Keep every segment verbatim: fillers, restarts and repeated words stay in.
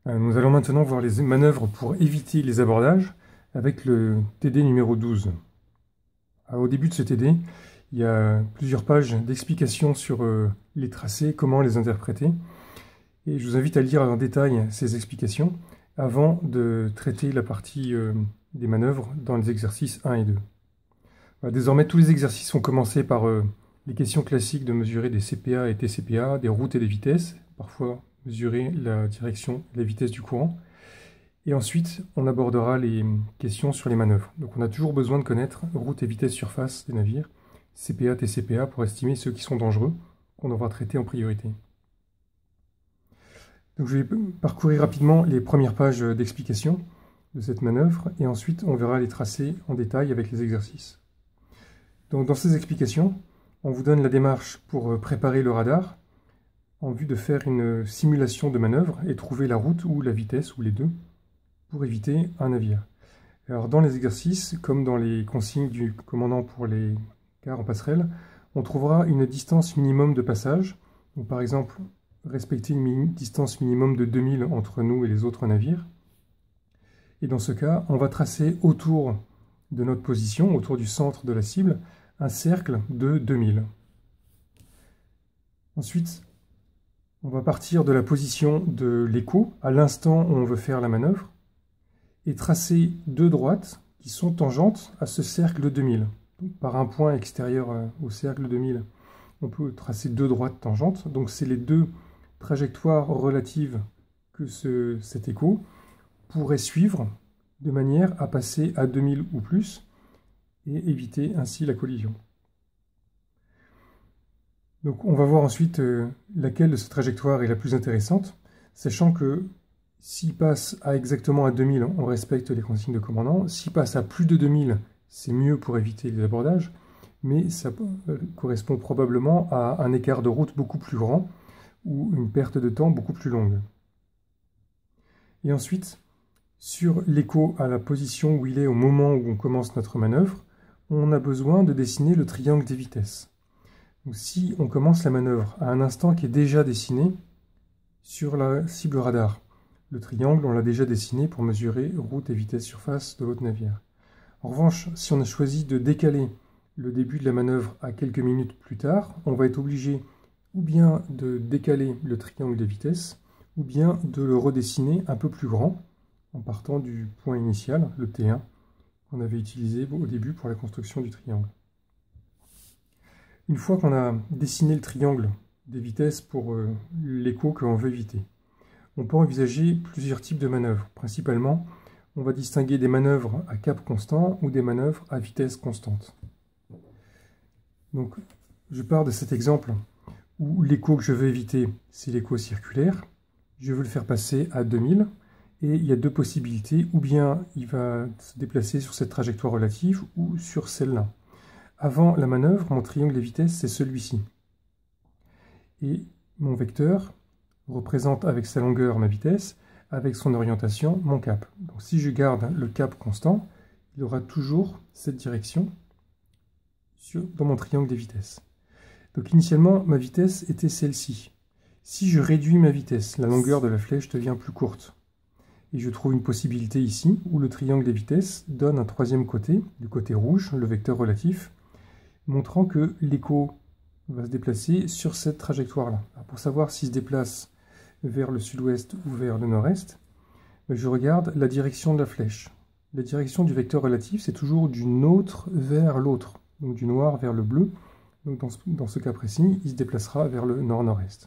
Nous allons maintenant voir les manœuvres pour éviter les abordages avec le T D numéro douze. Au début de ce T D, il y a plusieurs pages d'explications sur les tracés, comment les interpréter. Et je vous invite à lire en détail ces explications avant de traiter la partie des manœuvres dans les exercices un et deux. Désormais, tous les exercices vont commencer par les questions classiques de mesurer des C P A et T C P A, des routes et des vitesses, parfois mesurer la direction et la vitesse du courant. Et ensuite, on abordera les questions sur les manœuvres. Donc on a toujours besoin de connaître route et vitesse surface des navires, C P A, T C P A, pour estimer ceux qui sont dangereux, qu'on devra traiter en priorité. Donc je vais parcourir rapidement les premières pages d'explication de cette manœuvre, et ensuite on verra les tracés en détail avec les exercices. Donc dans ces explications, on vous donne la démarche pour préparer le radar, en vue de faire une simulation de manœuvre et trouver la route ou la vitesse, ou les deux, pour éviter un navire. Alors dans les exercices, comme dans les consignes du commandant pour les quarts en passerelle, on trouvera une distance minimum de passage. Donc, par exemple, respecter une mi- distance minimum de deux mille entre nous et les autres navires. Et dans ce cas, on va tracer autour de notre position, autour du centre de la cible, un cercle de deux mille. Ensuite, on va partir de la position de l'écho à l'instant où on veut faire la manœuvre et tracer deux droites qui sont tangentes à ce cercle de deux mille. Donc, par un point extérieur au cercle de deux mille, on peut tracer deux droites tangentes. Donc c'est les deux trajectoires relatives que ce, cet écho pourrait suivre de manière à passer à deux mille ou plus et éviter ainsi la collision. Donc on va voir ensuite euh, laquelle de ces trajectoires est la plus intéressante, sachant que s'il passe à exactement à deux mille, on respecte les consignes de commandant. S'il passe à plus de deux mille, c'est mieux pour éviter les abordages, mais ça euh, correspond probablement à un écart de route beaucoup plus grand ou une perte de temps beaucoup plus longue. Et ensuite, sur l'écho à la position où il est au moment où on commence notre manœuvre, on a besoin de dessiner le triangle des vitesses. Donc, si on commence la manœuvre à un instant qui est déjà dessiné sur la cible radar, le triangle, on l'a déjà dessiné pour mesurer route et vitesse surface de l'autre navire. En revanche, si on a choisi de décaler le début de la manœuvre à quelques minutes plus tard, on va être obligé ou bien de décaler le triangle des vitesses, ou bien de le redessiner un peu plus grand, en partant du point initial, le T un, qu'on avait utilisé au début pour la construction du triangle. Une fois qu'on a dessiné le triangle des vitesses pour euh, l'écho que l'on veut éviter, on peut envisager plusieurs types de manœuvres. Principalement, on va distinguer des manœuvres à cap constant ou des manœuvres à vitesse constante. Donc, je pars de cet exemple où l'écho que je veux éviter, c'est l'écho circulaire. Je veux le faire passer à deux mille, et il y a deux possibilités. Ou bien il va se déplacer sur cette trajectoire relative, ou sur celle-là. Avant la manœuvre, mon triangle des vitesses, c'est celui-ci. Et mon vecteur représente avec sa longueur ma vitesse, avec son orientation mon cap. Donc si je garde le cap constant, il aura toujours cette direction sur, dans mon triangle des vitesses. Donc initialement, ma vitesse était celle-ci. Si je réduis ma vitesse, la longueur de la flèche devient plus courte. Et je trouve une possibilité ici, où le triangle des vitesses donne un troisième côté, du côté rouge, le vecteur relatif, montrant que l'écho va se déplacer sur cette trajectoire-là. Pour savoir s'il se déplace vers le sud-ouest ou vers le nord-est, je regarde la direction de la flèche. La direction du vecteur relatif, c'est toujours du nôtre vers l'autre, donc du noir vers le bleu. Donc dans ce, dans ce cas précis, il se déplacera vers le nord-nord-est.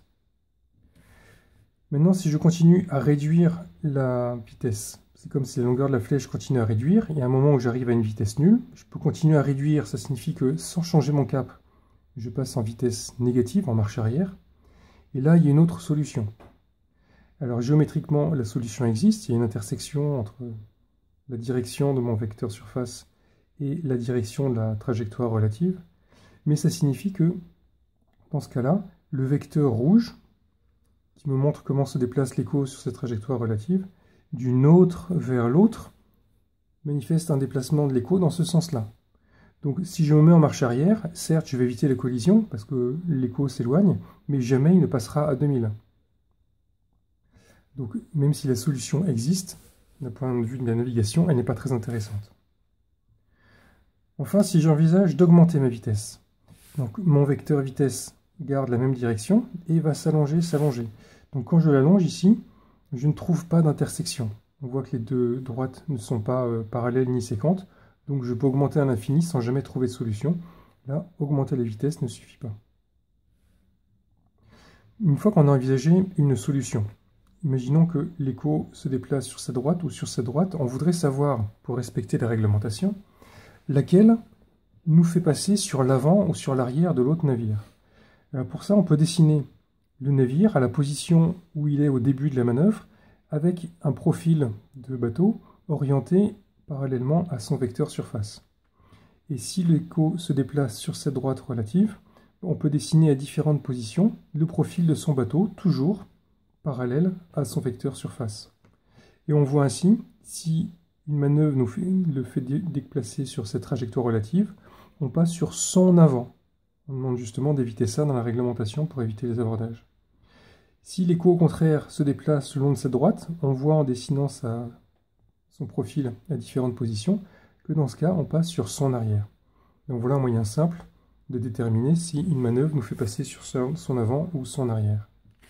Maintenant, si je continue à réduire la vitesse, c'est comme si la longueur de la flèche continue à réduire, et à un moment où j'arrive à une vitesse nulle, je peux continuer à réduire, ça signifie que sans changer mon cap, je passe en vitesse négative, en marche arrière, et là il y a une autre solution. Alors géométriquement, la solution existe, il y a une intersection entre la direction de mon vecteur surface et la direction de la trajectoire relative, mais ça signifie que, dans ce cas-là, le vecteur rouge, qui me montre comment se déplace l'écho sur cette trajectoire relative, d'une autre vers l'autre, manifeste un déplacement de l'écho dans ce sens-là. Donc si je me mets en marche arrière, certes je vais éviter la collision, parce que l'écho s'éloigne, mais jamais il ne passera à deux mille. Donc même si la solution existe, d'un point de vue de la navigation, elle n'est pas très intéressante. Enfin, si j'envisage d'augmenter ma vitesse, donc mon vecteur vitesse garde la même direction et va s'allonger, s'allonger. Donc quand je l'allonge ici, je ne trouve pas d'intersection. On voit que les deux droites ne sont pas euh, parallèles ni séquentes, donc je peux augmenter à l'infini sans jamais trouver de solution. Là, augmenter la vitesse ne suffit pas. Une fois qu'on a envisagé une solution, imaginons que l'écho se déplace sur sa droite ou sur sa droite, on voudrait savoir, pour respecter la réglementation, laquelle nous fait passer sur l'avant ou sur l'arrière de l'autre navire. Alors pour ça, on peut dessiner le navire à la position où il est au début de la manœuvre, avec un profil de bateau orienté parallèlement à son vecteur surface. Et si l'écho se déplace sur cette droite relative, on peut dessiner à différentes positions le profil de son bateau, toujours parallèle à son vecteur surface. Et on voit ainsi, si une manœuvre nous fait, le fait déplacer sur cette trajectoire relative, on passe sur son avant. On demande justement d'éviter ça dans la réglementation pour éviter les abordages. Si l'écho au contraire se déplace le long de cette droite, on voit en dessinant sa, son profil à différentes positions que dans ce cas on passe sur son arrière. Donc voilà un moyen simple de déterminer si une manœuvre nous fait passer sur son avant ou son arrière.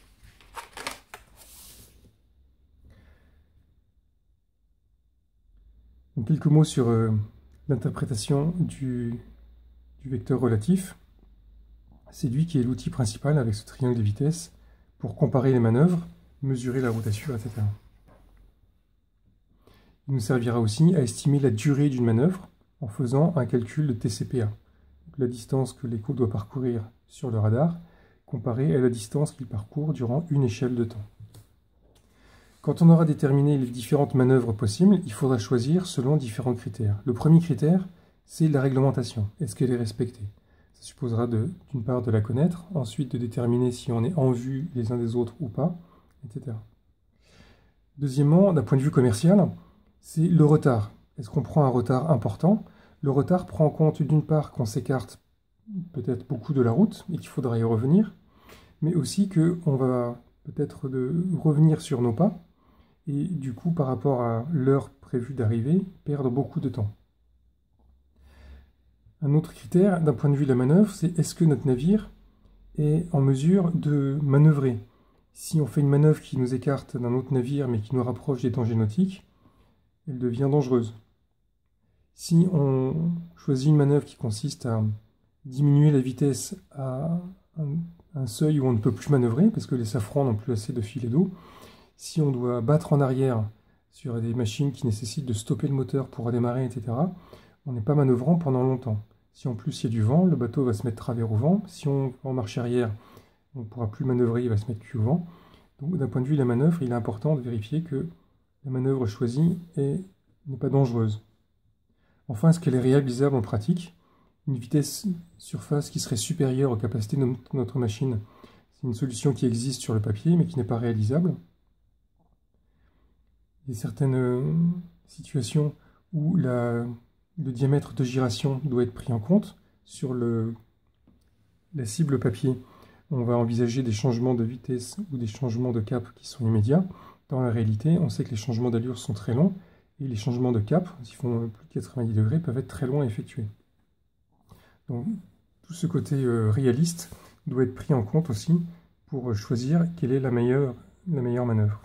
Donc quelques mots sur euh, l'interprétation du, du vecteur relatif. C'est lui qui est l'outil principal avec ce triangle de vitesse pour comparer les manœuvres, mesurer la rotation, et cetera. Il nous servira aussi à estimer la durée d'une manœuvre en faisant un calcul de T C P A, donc la distance que l'écho doit parcourir sur le radar, comparée à la distance qu'il parcourt durant une échelle de temps. Quand on aura déterminé les différentes manœuvres possibles, il faudra choisir selon différents critères. Le premier critère, c'est la réglementation. Est-ce qu'elle est respectée? Ça supposera d'une part de la connaître, ensuite de déterminer si on est en vue les uns des autres ou pas, et cetera. Deuxièmement, d'un point de vue commercial, c'est le retard. Est-ce qu'on prend un retard important? Le retard prend en compte d'une part qu'on s'écarte peut-être beaucoup de la route et qu'il faudra y revenir, mais aussi qu'on va peut-être revenir sur nos pas et du coup par rapport à l'heure prévue d'arrivée, perdre beaucoup de temps. Un autre critère d'un point de vue de la manœuvre, c'est est-ce que notre navire est en mesure de manœuvrer? Si on fait une manœuvre qui nous écarte d'un autre navire mais qui nous rapproche des dangers nautiques, elle devient dangereuse. Si on choisit une manœuvre qui consiste à diminuer la vitesse à un, un seuil où on ne peut plus manœuvrer, parce que les safrans n'ont plus assez de filets d'eau, si on doit battre en arrière sur des machines qui nécessitent de stopper le moteur pour redémarrer, et cetera, on n'est pas manœuvrant pendant longtemps. Si en plus il y a du vent, le bateau va se mettre travers au vent. Si on en marche arrière, on ne pourra plus manœuvrer, il va se mettre cul au vent. Donc d'un point de vue de la manœuvre, il est important de vérifier que la manœuvre choisie n'est pas dangereuse. Enfin, est-ce qu'elle est réalisable en pratique? Une vitesse surface qui serait supérieure aux capacités de notre machine, c'est une solution qui existe sur le papier, mais qui n'est pas réalisable. Il y a certaines situations où la, le diamètre de giration doit être pris en compte. Sur le, la cible papier, on va envisager des changements de vitesse ou des changements de cap qui sont immédiats. Dans la réalité, on sait que les changements d'allure sont très longs et les changements de cap, s'ils font plus de quatre-vingt-dix degrés, peuvent être très longs à effectuer. Donc tout ce côté euh, réaliste doit être pris en compte aussi pour choisir quelle est la meilleure, la meilleure manœuvre.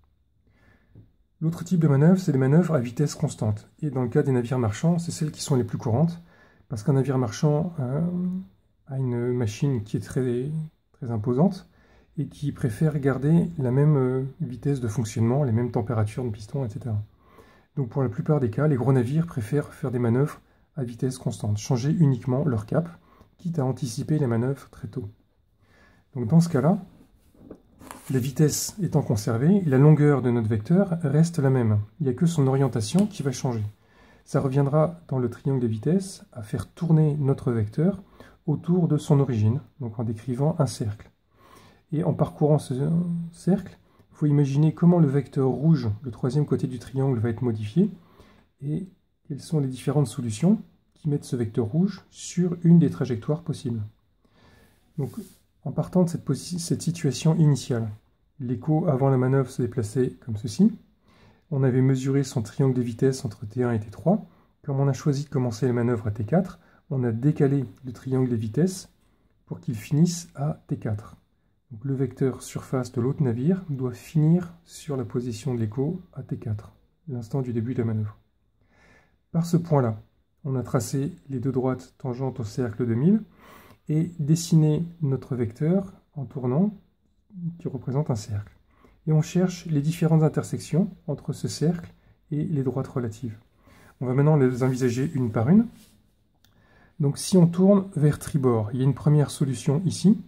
L'autre type de manœuvre, c'est les manœuvres à vitesse constante. Et dans le cas des navires marchands, c'est celles qui sont les plus courantes, parce qu'un navire marchand euh, a une machine qui est très, très imposante et qui préfère garder la même euh, vitesse de fonctionnement, les mêmes températures de piston, et cetera. Donc pour la plupart des cas, les gros navires préfèrent faire des manœuvres à vitesse constante, changer uniquement leur cap, quitte à anticiper les manœuvres très tôt. Donc dans ce cas-là, la vitesse étant conservée, la longueur de notre vecteur reste la même. Il n'y a que son orientation qui va changer. Ça reviendra dans le triangle des vitesses à faire tourner notre vecteur autour de son origine, donc en décrivant un cercle. Et en parcourant ce cercle, il faut imaginer comment le vecteur rouge, le troisième côté du triangle, va être modifié et quelles sont les différentes solutions qui mettent ce vecteur rouge sur une des trajectoires possibles. Donc, en partant de cette, cette situation initiale, l'écho avant la manœuvre se déplaçait comme ceci. On avait mesuré son triangle des vitesses entre T un et T trois. Comme on a choisi de commencer la manœuvre à T quatre, on a décalé le triangle des vitesses pour qu'il finisse à T quatre. Donc le vecteur surface de l'autre navire doit finir sur la position de l'écho à T quatre, l'instant du début de la manœuvre. Par ce point-là, on a tracé les deux droites tangentes au cercle de mille et dessiné notre vecteur en tournant qui représente un cercle. Et on cherche les différentes intersections entre ce cercle et les droites relatives. On va maintenant les envisager une par une. Donc si on tourne vers tribord, il y a une première solution ici,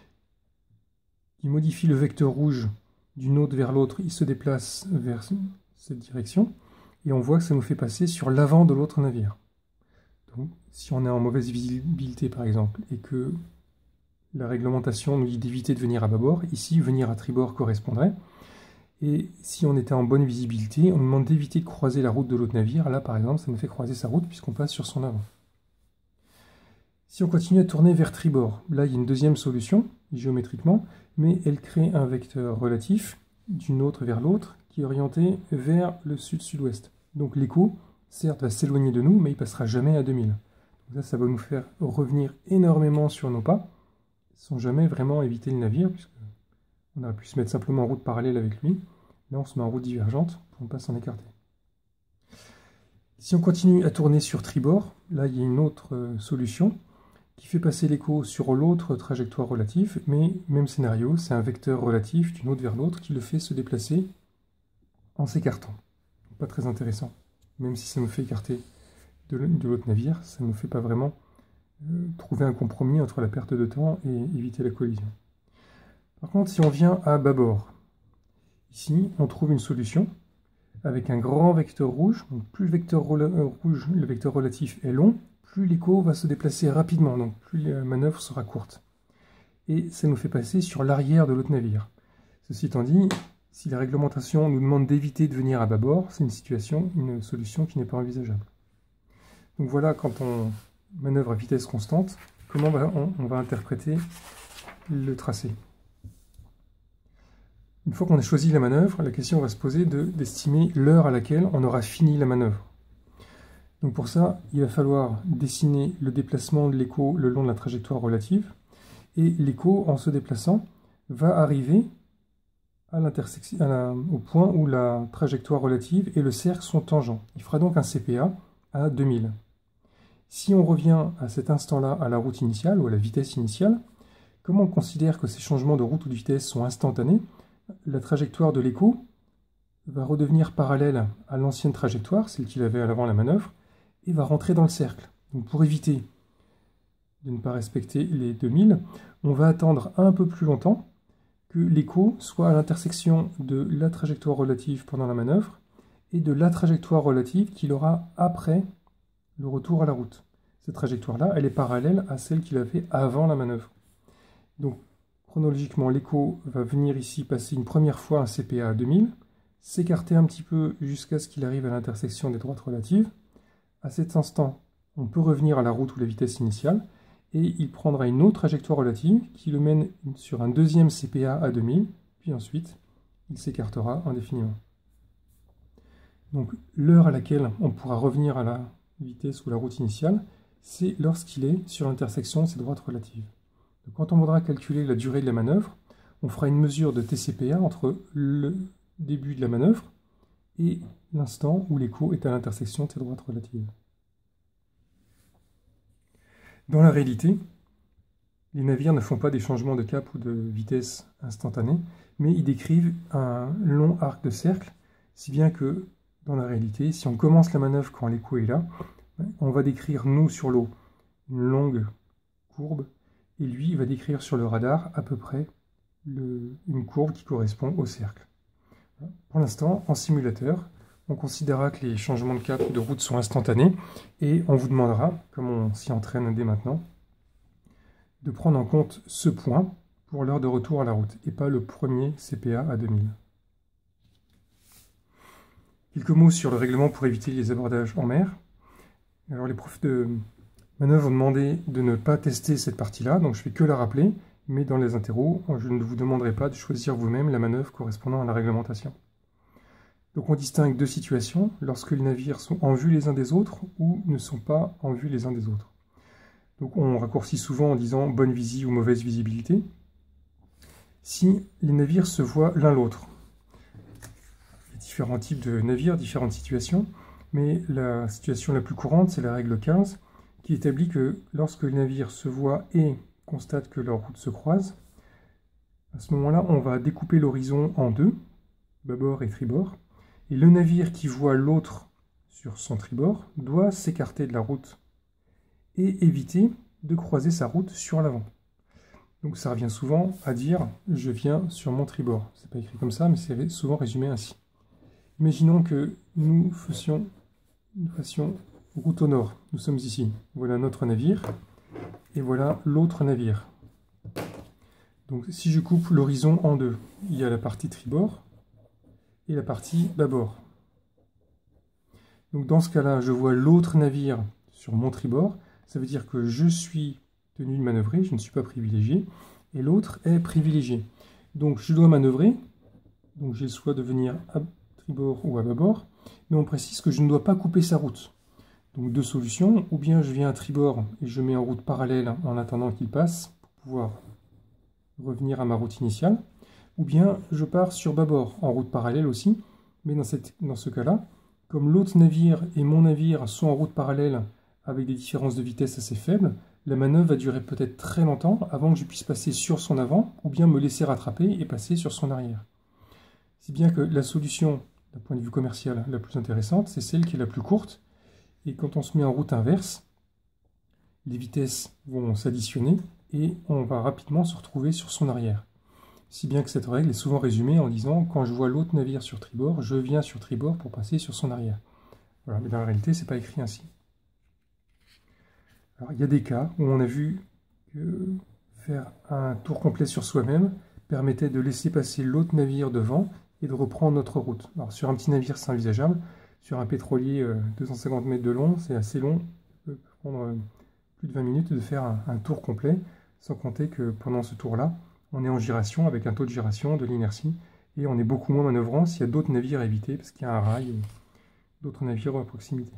qui modifie le vecteur rouge d'une autre vers l'autre, il se déplace vers cette direction, et on voit que ça nous fait passer sur l'avant de l'autre navire. Donc, si on est en mauvaise visibilité par exemple, et que la réglementation nous dit d'éviter de venir à bâbord, ici venir à tribord correspondrait, et si on était en bonne visibilité, on nous demande d'éviter de croiser la route de l'autre navire, là par exemple ça nous fait croiser sa route puisqu'on passe sur son avant. Si on continue à tourner vers tribord, là il y a une deuxième solution, géométriquement, mais elle crée un vecteur relatif d'une autre vers l'autre qui est orienté vers le sud-sud-ouest. Donc l'écho, certes, va s'éloigner de nous, mais il passera jamais à deux mille. Donc ça, ça va nous faire revenir énormément sur nos pas, sans jamais vraiment éviter le navire, puisqu'on aurait pu se mettre simplement en route parallèle avec lui. Là, on se met en route divergente pour ne pas s'en écarter. Si on continue à tourner sur tribord, là, il y a une autre solution qui fait passer l'écho sur l'autre trajectoire relative, mais même scénario, c'est un vecteur relatif d'une autre vers l'autre qui le fait se déplacer en s'écartant. Pas très intéressant. Même si ça nous fait écarter de l'autre navire, ça ne nous fait pas vraiment euh, trouver un compromis entre la perte de temps et éviter la collision. Par contre, si on vient à bâbord, ici, on trouve une solution avec un grand vecteur rouge. Donc, plus le vecteur rouge, le vecteur relatif est long, plus l'écho va se déplacer rapidement, donc plus la manœuvre sera courte. Et ça nous fait passer sur l'arrière de l'autre navire. Ceci étant dit, si la réglementation nous demande d'éviter de venir à bâbord, c'est une situation, une solution qui n'est pas envisageable. Donc voilà, quand on manœuvre à vitesse constante, comment on va, on, on va interpréter le tracé. Une fois qu'on a choisi la manœuvre, la question va se poser d'estimer l'heure à laquelle on aura fini la manœuvre. Donc pour ça, il va falloir dessiner le déplacement de l'écho le long de la trajectoire relative, et l'écho, en se déplaçant, va arriver à la, au point où la trajectoire relative et le cercle sont tangents. Il fera donc un C P A à deux mille. Si on revient à cet instant-là à la route initiale ou à la vitesse initiale, comme on considère que ces changements de route ou de vitesse sont instantanés, la trajectoire de l'écho va redevenir parallèle à l'ancienne trajectoire, celle qu'il avait avant la manœuvre, et va rentrer dans le cercle. Donc pour éviter de ne pas respecter les deux mille, on va attendre un peu plus longtemps que l'écho soit à l'intersection de la trajectoire relative pendant la manœuvre et de la trajectoire relative qu'il aura après le retour à la route. Cette trajectoire-là, elle est parallèle à celle qu'il avait avant la manœuvre. Donc, chronologiquement, l'écho va venir ici passer une première fois un C P A à deux mille, s'écarter un petit peu jusqu'à ce qu'il arrive à l'intersection des droites relatives. À cet instant, on peut revenir à la route ou la vitesse initiale, et il prendra une autre trajectoire relative qui le mène sur un deuxième C P A à deux mille, puis ensuite, il s'écartera indéfiniment. Donc, l'heure à laquelle on pourra revenir à la vitesse ou la route initiale, c'est lorsqu'il est sur l'intersection de ces droites relatives. Donc, quand on voudra calculer la durée de la manœuvre, on fera une mesure de T C P A entre le début de la manœuvre et l'instant où l'écho est à l'intersection de ces droites relatives. Dans la réalité, les navires ne font pas des changements de cap ou de vitesse instantanés, mais ils décrivent un long arc de cercle, si bien que, dans la réalité, si on commence la manœuvre quand l'écho est là, on va décrire, nous, sur l'eau, une longue courbe, et lui, il va décrire sur le radar, à peu près, le, une courbe qui correspond au cercle. Pour l'instant, en simulateur, on considérera que les changements de cap ou de route sont instantanés, et on vous demandera, comme on s'y entraîne dès maintenant, de prendre en compte ce point pour l'heure de retour à la route, et pas le premier C P A à deux mille. Quelques mots sur le règlement pour éviter les abordages en mer. Alors les profs de manœuvre ont demandé de ne pas tester cette partie-là, donc je ne fais que la rappeler. mais dans les interros, je ne vous demanderai pas de choisir vous-même la manœuvre correspondant à la réglementation. Donc on distingue deux situations, lorsque les navires sont en vue les uns des autres ou ne sont pas en vue les uns des autres. Donc on raccourcit souvent en disant bonne visie ou mauvaise visibilité. Si les navires se voient l'un l'autre, il y a différents types de navires, différentes situations, mais la situation la plus courante, c'est la règle quinze, qui établit que lorsque les navires se voient et constatent que leurs routes se croisent, à ce moment-là, on va découper l'horizon en deux, bâbord et tribord, et le navire qui voit l'autre sur son tribord doit s'écarter de la route et éviter de croiser sa route sur l'avant. Donc ça revient souvent à dire « je viens sur mon tribord ». C'est pas écrit comme ça, mais c'est souvent résumé ainsi. Imaginons que nous fassions, nous fassions route au nord. Nous sommes ici. Voilà notre navire et voilà l'autre navire. Donc si je coupe l'horizon en deux, il y a la partie tribord et la partie bâbord. Donc dans ce cas-là, je vois l'autre navire sur mon tribord. Ça veut dire que je suis tenu de manœuvrer, je ne suis pas privilégié, et l'autre est privilégié. Donc je dois manœuvrer, donc j'ai le choix de venir à tribord ou à bâbord, mais on précise que je ne dois pas couper sa route. Donc deux solutions, ou bien je viens à tribord et je mets en route parallèle en attendant qu'il passe, pour pouvoir revenir à ma route initiale, ou bien je pars sur bâbord, en route parallèle aussi, mais dans, cette, dans ce cas-là, comme l'autre navire et mon navire sont en route parallèle avec des différences de vitesse assez faibles, la manœuvre va durer peut-être très longtemps avant que je puisse passer sur son avant, ou bien me laisser rattraper et passer sur son arrière. Si bien que la solution, d'un point de vue commercial, la plus intéressante, c'est celle qui est la plus courte, et quand on se met en route inverse, les vitesses vont s'additionner, et on va rapidement se retrouver sur son arrière. Si bien que cette règle est souvent résumée en disant « quand je vois l'autre navire sur tribord, je viens sur tribord pour passer sur son arrière ». Voilà, mais dans la réalité, ce n'est pas écrit ainsi. Alors, il y a des cas où on a vu que faire un tour complet sur soi-même permettait de laisser passer l'autre navire devant et de reprendre notre route. Alors, sur un petit navire, c'est envisageable. Sur un pétrolier euh, deux cent cinquante mètres de long, c'est assez long. Ça peut prendre euh, plus de vingt minutes de faire un, un tour complet, sans compter que pendant ce tour-là, on est en giration avec un taux de giration, de l'inertie, et on est beaucoup moins manœuvrant s'il y a d'autres navires à éviter, parce qu'il y a un rail ou d'autres navires à proximité.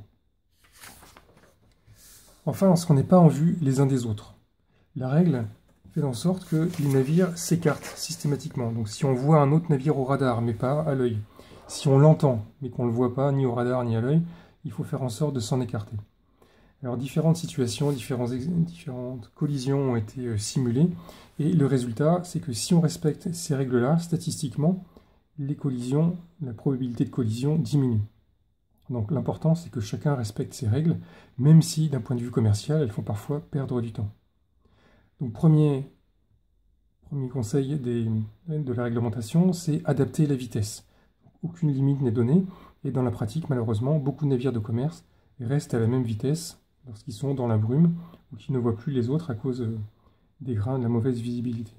Enfin, lorsqu'on n'est pas en vue les uns des autres, la règle fait en sorte que les navires s'écartent systématiquement. Donc si on voit un autre navire au radar, mais pas à l'œil, si on l'entend, mais qu'on ne le voit pas ni au radar ni à l'œil, il faut faire en sorte de s'en écarter. Alors différentes situations, différentes, différentes collisions ont été euh, simulées, et le résultat, c'est que si on respecte ces règles-là, statistiquement, les collisions, la probabilité de collision diminue. Donc l'important, c'est que chacun respecte ces règles, même si, d'un point de vue commercial, elles font parfois perdre du temps. Donc premier, premier conseil des, de la réglementation, c'est adapter la vitesse. Aucune limite n'est donnée, et dans la pratique, malheureusement, beaucoup de navires de commerce restent à la même vitesse lorsqu'ils sont dans la brume ou qu'ils ne voient plus les autres à cause des grains de la mauvaise visibilité.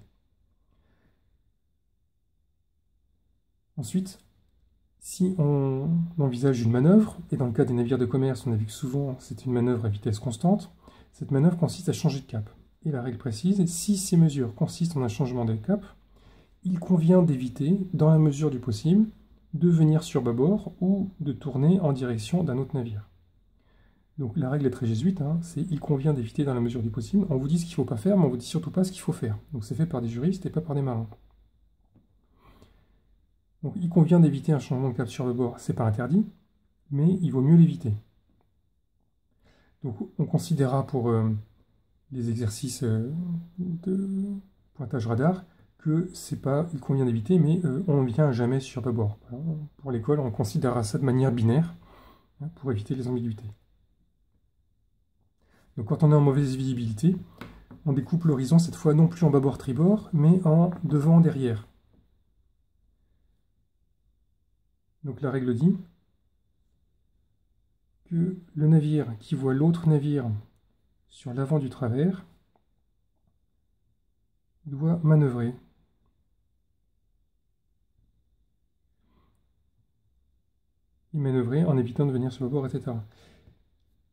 Ensuite, si on envisage une manœuvre, et dans le cas des navires de commerce, on a vu que souvent c'est une manœuvre à vitesse constante, cette manœuvre consiste à changer de cap. Et la règle précise, si ces mesures consistent en un changement de cap, il convient d'éviter, dans la mesure du possible, de venir sur bâbord ou de tourner en direction d'un autre navire. Donc la règle est très jésuite, hein, c'est il convient d'éviter dans la mesure du possible. On vous dit ce qu'il ne faut pas faire, mais on ne vous dit surtout pas ce qu'il faut faire. Donc c'est fait par des juristes et pas par des marins. Donc il convient d'éviter un changement de cap sur le bord, c'est pas interdit, mais il vaut mieux l'éviter. Donc on considérera pour euh, les exercices euh, de pointage radar que c'est pas il convient d'éviter, mais euh, on ne vient jamais sur bâbord. Alors, pour l'école, on considérera ça de manière binaire, hein, pour éviter les ambiguïtés. Donc quand on est en mauvaise visibilité, on découpe l'horizon cette fois non plus en bâbord-tribord, mais en devant-derrière. Donc la règle dit que le navire qui voit l'autre navire sur l'avant du travers doit manœuvrer. Et manœuvrer en évitant de venir sur le bord, et cetera.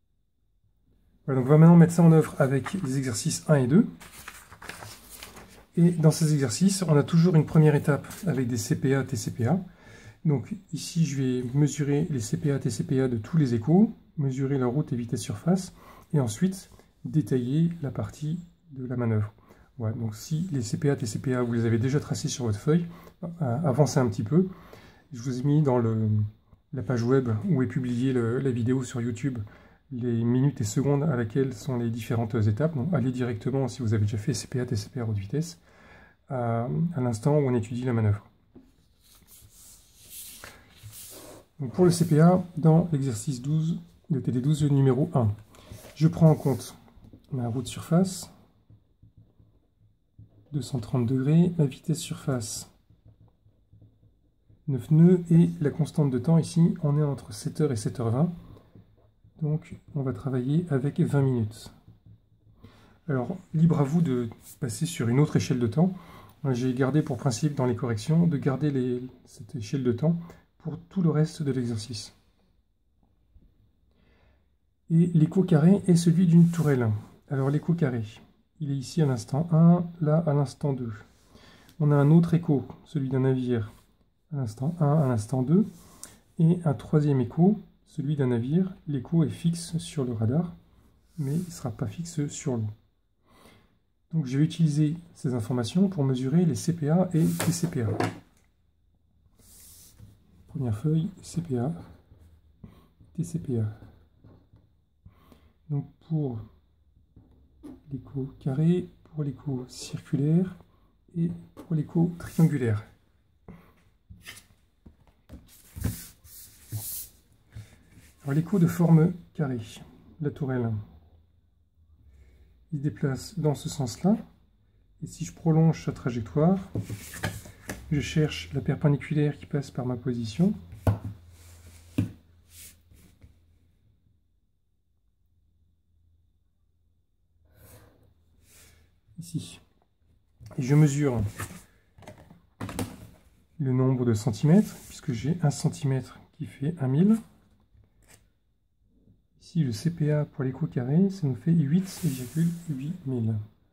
Voilà, donc on va maintenant mettre ça en œuvre avec les exercices un et deux. Et dans ces exercices, on a toujours une première étape avec des C P A, T C P A. Donc ici, je vais mesurer les C P A, T C P A de tous les échos, mesurer la route et vitesse surface, et ensuite détailler la partie de la manœuvre. Voilà, donc si les C P A, T C P A, vous les avez déjà tracés sur votre feuille, euh, avancez un petit peu. Je vous ai mis dans le, la page web où est publiée le, la vidéo sur YouTube les minutes et secondes à laquelle sont les différentes étapes. Donc allez directement, si vous avez déjà fait C P A, T C P A haute vitesse, à, à l'instant où on étudie la manœuvre. Donc pour le C P A, dans l'exercice douze de T D douze numéro un, je prends en compte ma route surface, deux cent trente degrés, ma vitesse surface, neuf nœuds, et la constante de temps ici, on est entre sept heures et sept heures vingt. Donc on va travailler avec vingt minutes. Alors libre à vous de passer sur une autre échelle de temps. J'ai gardé pour principe dans les corrections de garder les, cette échelle de temps pour tout le reste de l'exercice. Et l'écho carré est celui d'une tourelle. Alors l'écho carré, il est ici à l'instant un, là à l'instant deux. On a un autre écho, celui d'un navire, à l'instant un, à l'instant deux, et un troisième écho, celui d'un navire. L'écho est fixe sur le radar, mais il ne sera pas fixe sur l'eau. Donc je vais utiliser ces informations pour mesurer les C P A et T C P A. Première feuille, C P A, T C P A. Donc pour l'écho carré, pour l'écho circulaire et pour l'écho triangulaire. Alors l'écho de forme carrée, la tourelle, il se déplace dans ce sens-là, et si je prolonge sa trajectoire, je cherche la perpendiculaire qui passe par ma position. Ici. Et je mesure le nombre de centimètres, puisque j'ai un centimètre qui fait un mille. Ici, le C P A pour l'écho carré, ça nous fait huit virgule huit mille.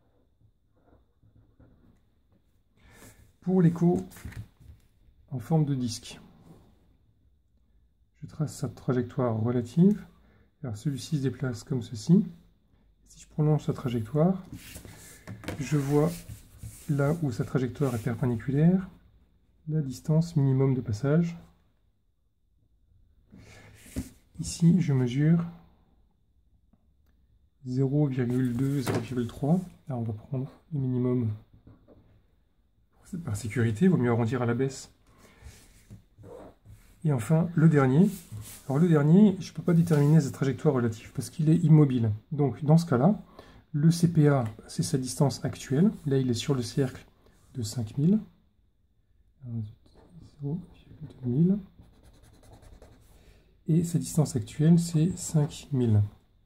Pour l'écho en forme de disque, je trace sa trajectoire relative. Alors celui-ci se déplace comme ceci. Si je prolonge sa trajectoire, je vois là où sa trajectoire est perpendiculaire, la distance minimum de passage. Ici, je mesure zéro virgule deux, zéro virgule trois. Là, on va prendre le minimum par sécurité, il vaut mieux arrondir à la baisse. Et enfin, le dernier. Alors le dernier, je ne peux pas déterminer sa trajectoire relative parce qu'il est immobile. Donc dans ce cas-là, le C P A, c'est sa distance actuelle. Là, il est sur le cercle de cinq mille. zéro virgule deux mille. Et sa distance actuelle, c'est cinq mille.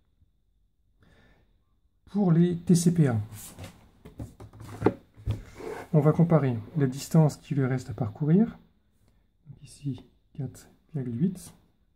Pour les T C P A, on va comparer la distance qui lui reste à parcourir. Donc ici, quatre virgule huit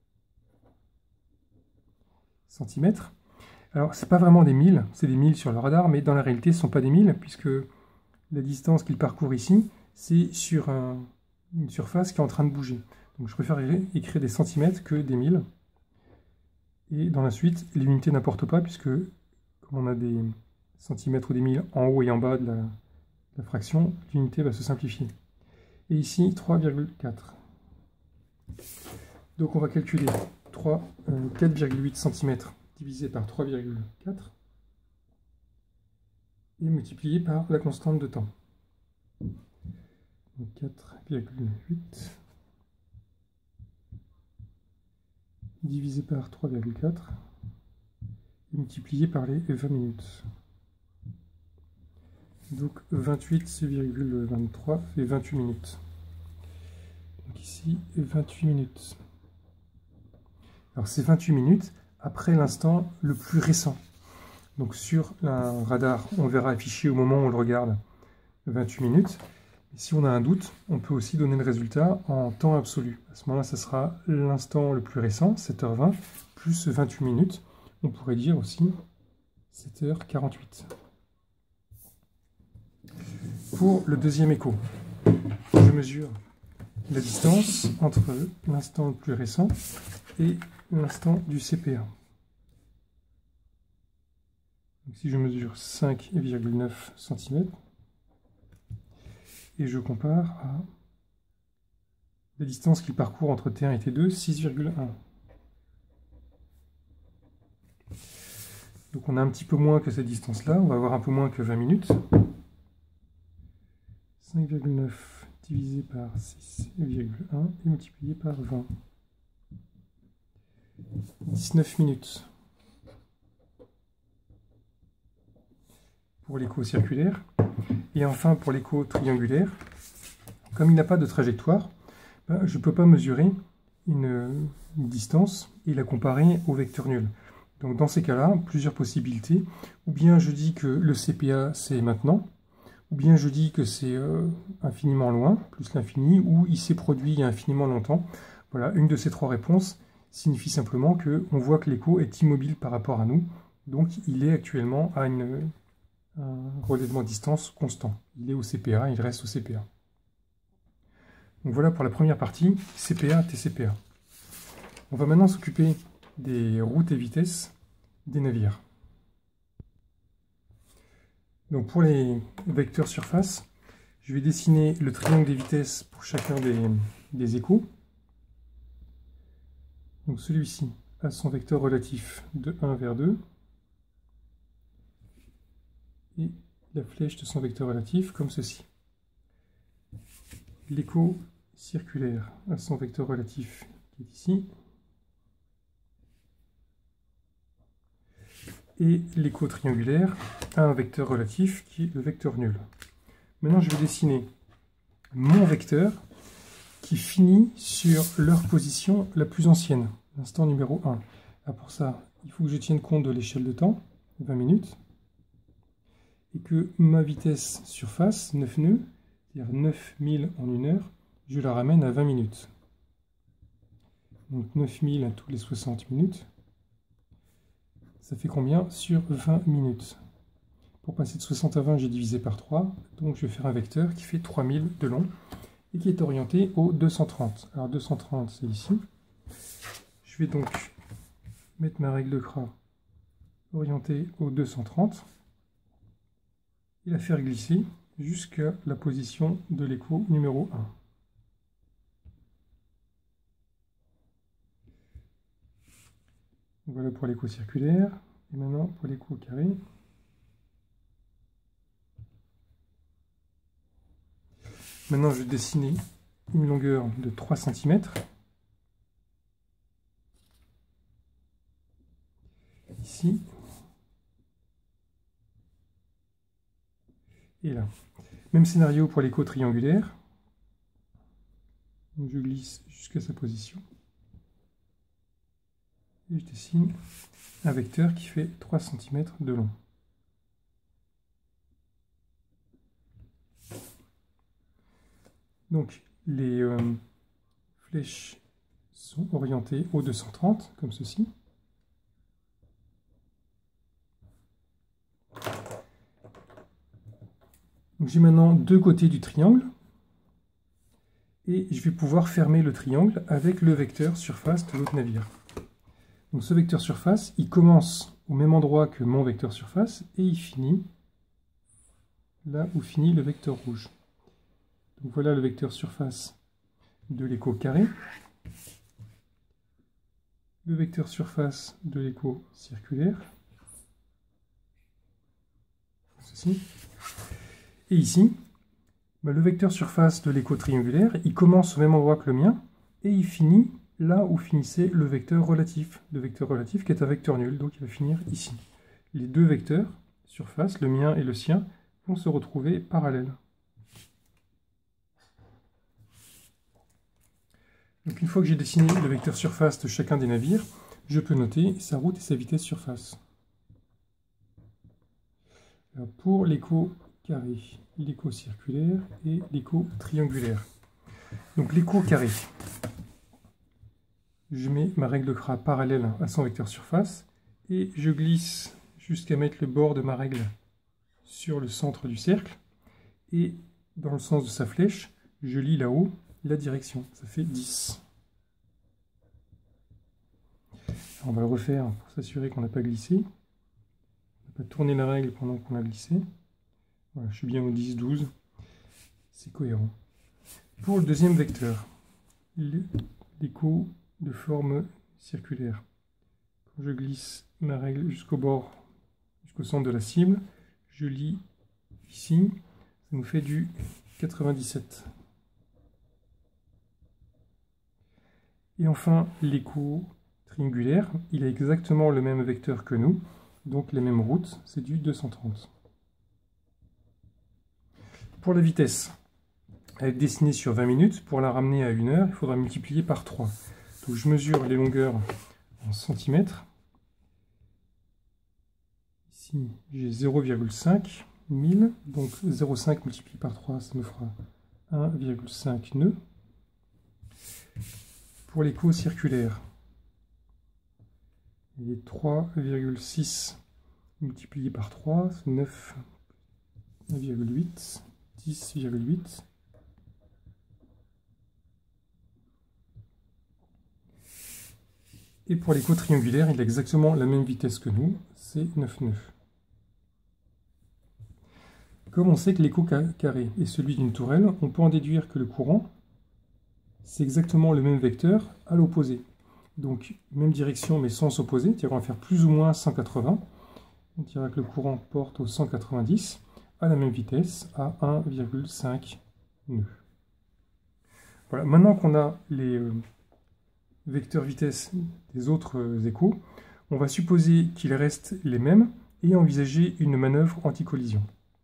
centimètres. Alors, ce n'est pas vraiment des milles, c'est des milles sur le radar, mais dans la réalité, ce ne sont pas des milles, puisque la distance qu'il parcourt ici, c'est sur un, une surface qui est en train de bouger. Donc, je préfère écrire des centimètres que des milles. Et dans la suite, l'unité n'importe pas, puisque comme on a des centimètres ou des milles en haut et en bas de la, la fraction, l'unité va se simplifier. Et ici, trois virgule quatre. Donc on va calculer quatre virgule huit centimètres divisé par trois virgule quatre et multiplié par la constante de temps. Donc quatre virgule huit divisé par trois virgule quatre et multiplié par les vingt minutes. Donc vingt-huit virgule vingt-trois fait vingt-huit minutes. Donc ici, vingt-huit minutes. Alors c'est vingt-huit minutes après l'instant le plus récent. Donc sur un radar, on verra affiché au moment où on le regarde vingt-huit minutes. Et si on a un doute, on peut aussi donner le résultat en temps absolu. À ce moment-là, ça sera l'instant le plus récent, sept heures vingt, plus vingt-huit minutes. On pourrait dire aussi sept heures quarante-huit. Pour le deuxième écho, je mesure la distance entre l'instant le plus récent et l'instant du C P A. Donc si je mesure cinq virgule neuf centimètres et je compare à la distance qu'il parcourt entre T un et T deux, six virgule un. Donc on a un petit peu moins que cette distance-là, on va avoir un peu moins que vingt minutes. cinq virgule neuf divisé par six virgule un et multiplié par vingt. dix-neuf minutes. Pour l'écho circulaire. Et enfin pour l'écho triangulaire, comme il n'a pas de trajectoire, ben, je ne peux pas mesurer une, une distance et la comparer au vecteur nul. Donc dans ces cas-là, plusieurs possibilités. Ou bien je dis que le C P A c'est maintenant, ou bien je dis que c'est euh, infiniment loin, plus l'infini, ou il s'est produit il y a infiniment longtemps. Voilà, une de ces trois réponses signifie simplement qu'on voit que l'écho est immobile par rapport à nous, donc il est actuellement à une, un relèvement de distance constant. Il est au C P A, il reste au C P A. Donc voilà pour la première partie, C P A, T C P A. On va maintenant s'occuper des routes et vitesses des navires. Donc pour les vecteurs surface, je vais dessiner le triangle des vitesses pour chacun des, des échos. Donc celui-ci a son vecteur relatif de un vers deux. Et la flèche de son vecteur relatif comme ceci. L'écho circulaire a son vecteur relatif qui est ici. Et l'écho triangulaire a un vecteur relatif qui est le vecteur nul. Maintenant, je vais dessiner mon vecteur qui finit sur leur position la plus ancienne, l'instant numéro un. Alors pour ça, il faut que je tienne compte de l'échelle de temps, vingt minutes, et que ma vitesse surface, neuf nœuds, c'est-à-dire neuf mille en une heure, je la ramène à vingt minutes. Donc neuf mille à tous les soixante minutes. Ça fait combien sur vingt minutes? Pour passer de soixante à vingt, j'ai divisé par trois. Donc je vais faire un vecteur qui fait trois mille de long et qui est orienté au deux cent trente. Alors deux cent trente, c'est ici. Je vais donc mettre ma règle de Kra orientée au deux cent trente et la faire glisser jusqu'à la position de l'écho numéro un. Voilà pour l'écho circulaire. Et maintenant pour l'écho carré. Maintenant je vais dessiner une longueur de trois centimètres. Ici. Et là. Même scénario pour l'écho triangulaire. Donc je glisse jusqu'à sa position. Et je dessine un vecteur qui fait trois centimètres de long. Donc les euh, flèches sont orientées au deux cent trente, comme ceci. J'ai maintenant deux côtés du triangle. Et je vais pouvoir fermer le triangle avec le vecteur surface de l'autre navire. Donc ce vecteur surface, il commence au même endroit que mon vecteur surface et il finit là où finit le vecteur rouge. Donc voilà le vecteur surface de l'écho carré, le vecteur surface de l'écho circulaire, ceci. Et ici, bah, le vecteur surface de l'écho triangulaire, il commence au même endroit que le mien et il finit là où finissait le vecteur relatif, le vecteur relatif qui est un vecteur nul, donc il va finir ici. Les deux vecteurs, surface, le mien et le sien, vont se retrouver parallèles. Donc une fois que j'ai dessiné le vecteur surface de chacun des navires, je peux noter sa route et sa vitesse surface. Alors pour l'écho carré, l'écho circulaire et l'écho triangulaire. Donc l'écho carré. Je mets ma règle de Kra parallèle à son vecteur surface et je glisse jusqu'à mettre le bord de ma règle sur le centre du cercle. et dans le sens de sa flèche, je lis là-haut la direction. Ça fait dix. Alors on va le refaire pour s'assurer qu'on n'a pas glissé. On n'a pas tourné la règle pendant qu'on a glissé. Voilà, je suis bien au dix, douze. C'est cohérent. Pour le deuxième vecteur, l'écho de forme circulaire. Quand je glisse ma règle jusqu'au bord, jusqu'au centre de la cible, je lis ici, ça nous fait du quatre-vingt-dix-sept. Et enfin, l'écho triangulaire, il a exactement le même vecteur que nous, donc les mêmes routes, c'est du deux cent trente. Pour la vitesse, elle est dessinée sur vingt minutes. Pour la ramener à une heure, il faudra multiplier par trois. Donc je mesure les longueurs en centimètres. Ici, j'ai zéro virgule cinq mille, donc zéro virgule cinq multiplié par trois, ça me fera un virgule cinq nœuds. Pour l'écho circulaire, il est trois virgule six multiplié par trois, c'est neuf virgule huit, dix virgule huit. Et pour l'écho triangulaire, il a exactement la même vitesse que nous, c'est neuf nœuds. Comme on sait que l'écho carré est celui d'une tourelle, on peut en déduire que le courant, c'est exactement le même vecteur à l'opposé. Donc, même direction mais sens opposé, on va faire plus ou moins cent quatre-vingts. On dira que le courant porte au cent quatre-vingt-dix à la même vitesse, à un virgule cinq nœuds. Voilà, maintenant qu'on a les euh, vecteurs vitesse des autres euh, échos, on va supposer qu'ils restent les mêmes et envisager une manœuvre anti-collision.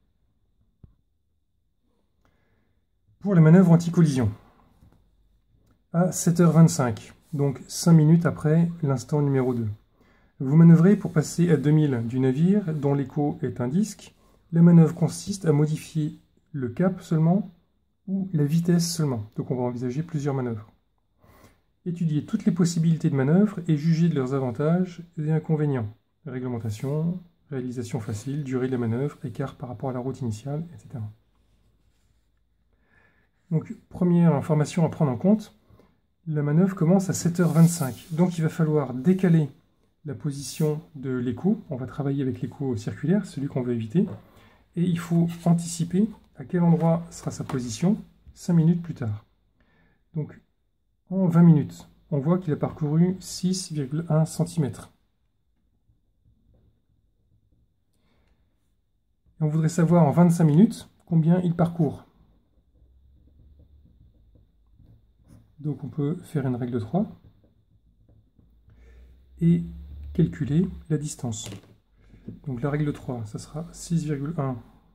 Pour la manœuvre anti-collision, à sept heures vingt-cinq, donc cinq minutes après l'instant numéro deux, vous manœuvrez pour passer à deux mille du navire dont l'écho est un disque. La manœuvre consiste à modifier le cap seulement ou la vitesse seulement. Donc on va envisager plusieurs manœuvres. Étudier toutes les possibilités de manœuvre et juger de leurs avantages et inconvénients. Réglementation, réalisation facile, durée de la manœuvre, écart par rapport à la route initiale, et cetera. Donc première information à prendre en compte, la manœuvre commence à sept heures vingt-cinq. Donc il va falloir décaler la position de l'écho. On va travailler avec l'écho circulaire, celui qu'on veut éviter. Et il faut anticiper à quel endroit sera sa position cinq minutes plus tard. Donc en vingt minutes, on voit qu'il a parcouru six virgule un centimètres. On voudrait savoir en vingt-cinq minutes combien il parcourt. Donc on peut faire une règle de trois et calculer la distance. Donc la règle de trois, ça sera six virgule un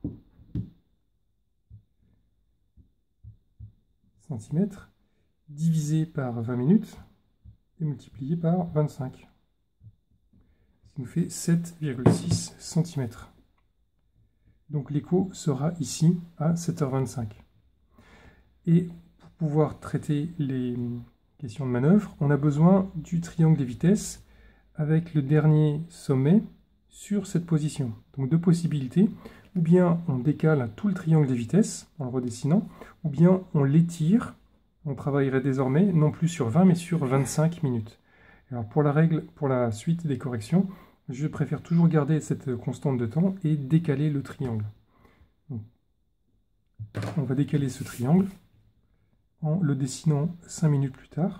centimètres divisé par vingt minutes et multiplié par vingt-cinq. Ça nous fait sept virgule six centimètres. Donc l'écho sera ici à sept heures vingt-cinq. Et pour pouvoir traiter les questions de manœuvre, on a besoin du triangle des vitesses avec le dernier sommet sur cette position. Donc deux possibilités, ou bien on décale tout le triangle des vitesses en le redessinant, ou bien on l'étire. On travaillerait désormais non plus sur vingt mais sur vingt-cinq minutes. Alors pour la règle, pour la suite des corrections, je préfère toujours garder cette constante de temps et décaler le triangle. Donc, on va décaler ce triangle en le dessinant cinq minutes plus tard,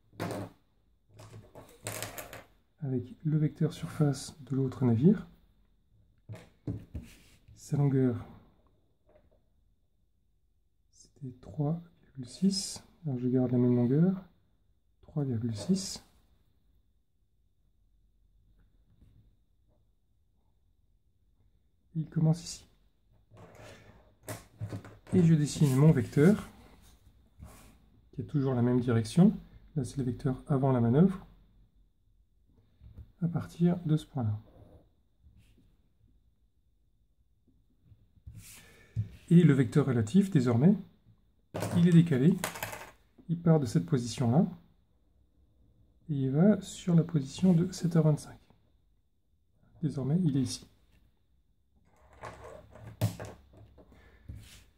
avec le vecteur surface de l'autre navire, sa longueur c'était trois virgule six, alors je garde la même longueur, trois virgule six, il commence ici. Et je dessine mon vecteur, qui a toujours la même direction, là c'est le vecteur avant la manœuvre, à partir de ce point-là. Et le vecteur relatif, désormais, il est décalé, il part de cette position-là, et il va sur la position de sept heures vingt-cinq. Désormais, il est ici.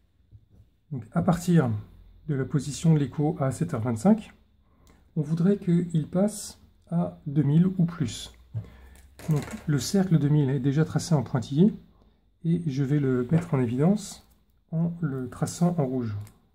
Donc à partir de la position de l'écho à sept heures vingt-cinq, on voudrait qu'il passe à deux mille ou plus. Donc le cercle deux mille est déjà tracé en pointillé et je vais le mettre en évidence en le traçant en rouge.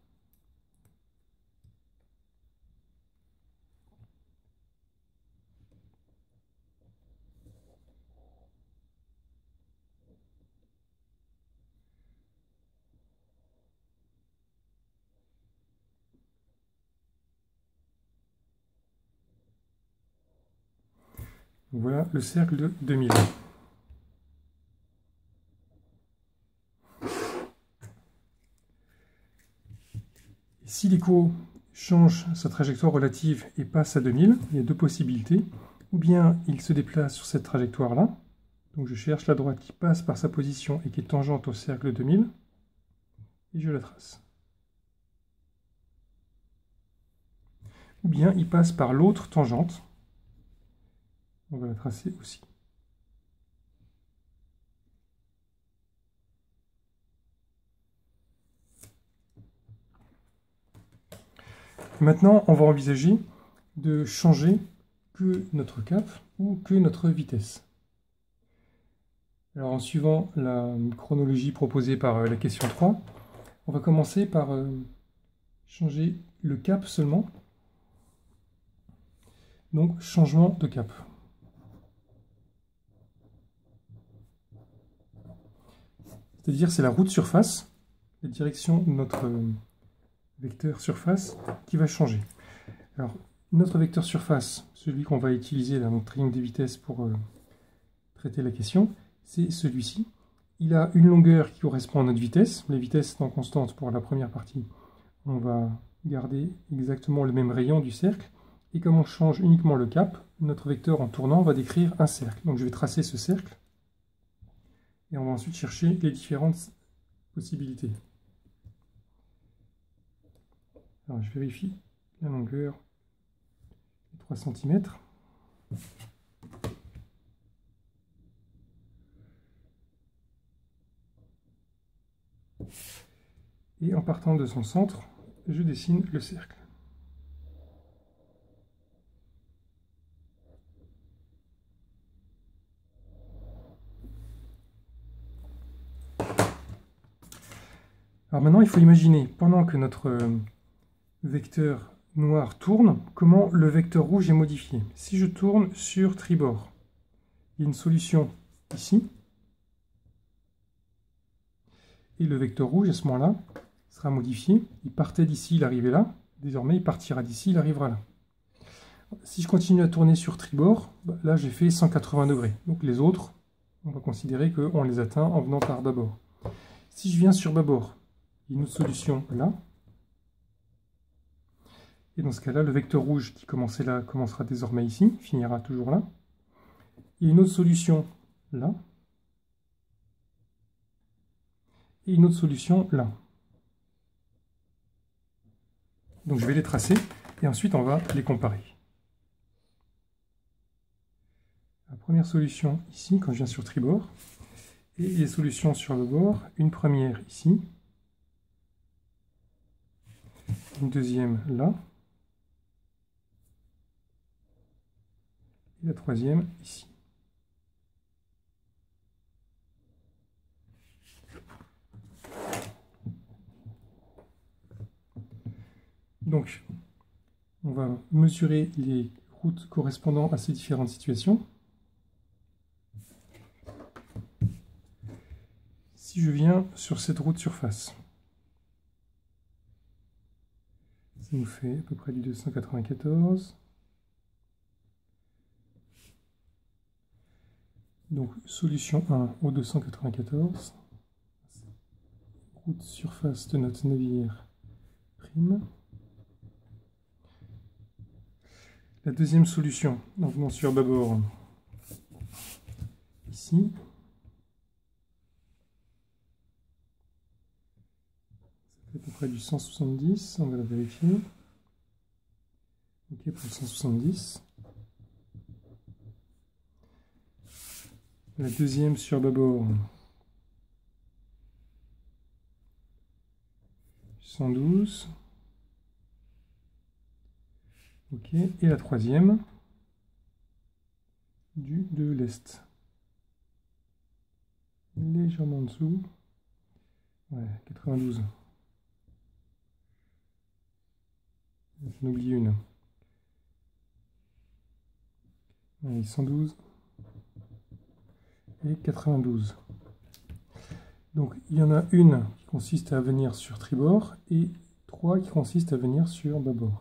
Voilà le cercle de deux mille. Si l'écho change sa trajectoire relative et passe à deux mille, il y a deux possibilités. Ou bien il se déplace sur cette trajectoire-là. Donc je cherche la droite qui passe par sa position et qui est tangente au cercle deux mille. Et je la trace. Ou bien il passe par l'autre tangente. On va la tracer aussi. Maintenant, on va envisager de changer que notre cap ou que notre vitesse. Alors en suivant la chronologie proposée par la question trois, on va commencer par changer le cap seulement. Donc changement de cap. C'est-à-dire c'est la route surface, la direction de notre vecteur surface qui va changer. Alors notre vecteur surface, celui qu'on va utiliser dans notre triangle des vitesses pour euh, traiter la question, c'est celui-ci. Il a une longueur qui correspond à notre vitesse. Les vitesses étant constantes pour la première partie, on va garder exactement le même rayon du cercle. Et comme on change uniquement le cap, notre vecteur en tournant va décrire un cercle. Donc je vais tracer ce cercle. Et on va ensuite chercher les différentes possibilités. Alors je vérifie la longueur de trois centimètres. Et en partant de son centre, je dessine le cercle. Alors maintenant, il faut imaginer, pendant que notre vecteur noir tourne, comment le vecteur rouge est modifié. Si je tourne sur tribord, il y a une solution ici. Et le vecteur rouge, à ce moment-là, sera modifié. Il partait d'ici, il arrivait là. Désormais, il partira d'ici, il arrivera là. Si je continue à tourner sur tribord, bah, là j'ai fait cent quatre-vingts degrés. Donc les autres, on va considérer qu'on les atteint en venant par bâbord. Si je viens sur bâbord, il y a une autre solution là. Et dans ce cas-là, le vecteur rouge qui commençait là commencera désormais ici, finira toujours là. Il y a une autre solution là. Et une autre solution là. Donc je vais les tracer et ensuite on va les comparer. La première solution ici, quand je viens sur tribord, et les solutions sur le bord, une première ici, une deuxième là, et la troisième ici. Donc, on va mesurer les routes correspondant à ces différentes situations. Si je viens sur cette route surface, ça nous fait à peu près du deux cent quatre-vingt-quatorze. Donc, solution un au deux cent quatre-vingt-quatorze. Route surface de notre navire prime. La deuxième solution, en venant sur bâbord, ici. Ça fait à peu près du cent soixante-dix, on va la vérifier. Ok, pour le cent soixante-dix. La deuxième sur bâbord, cent douze. Ok, et la troisième du de l'Est. Légèrement en dessous. Ouais, quatre-vingt-douze. J'en oublie une. Allez, cent douze et quatre-vingt-douze. Donc il y en a une qui consiste à venir sur tribord et trois qui consistent à venir sur bâbord.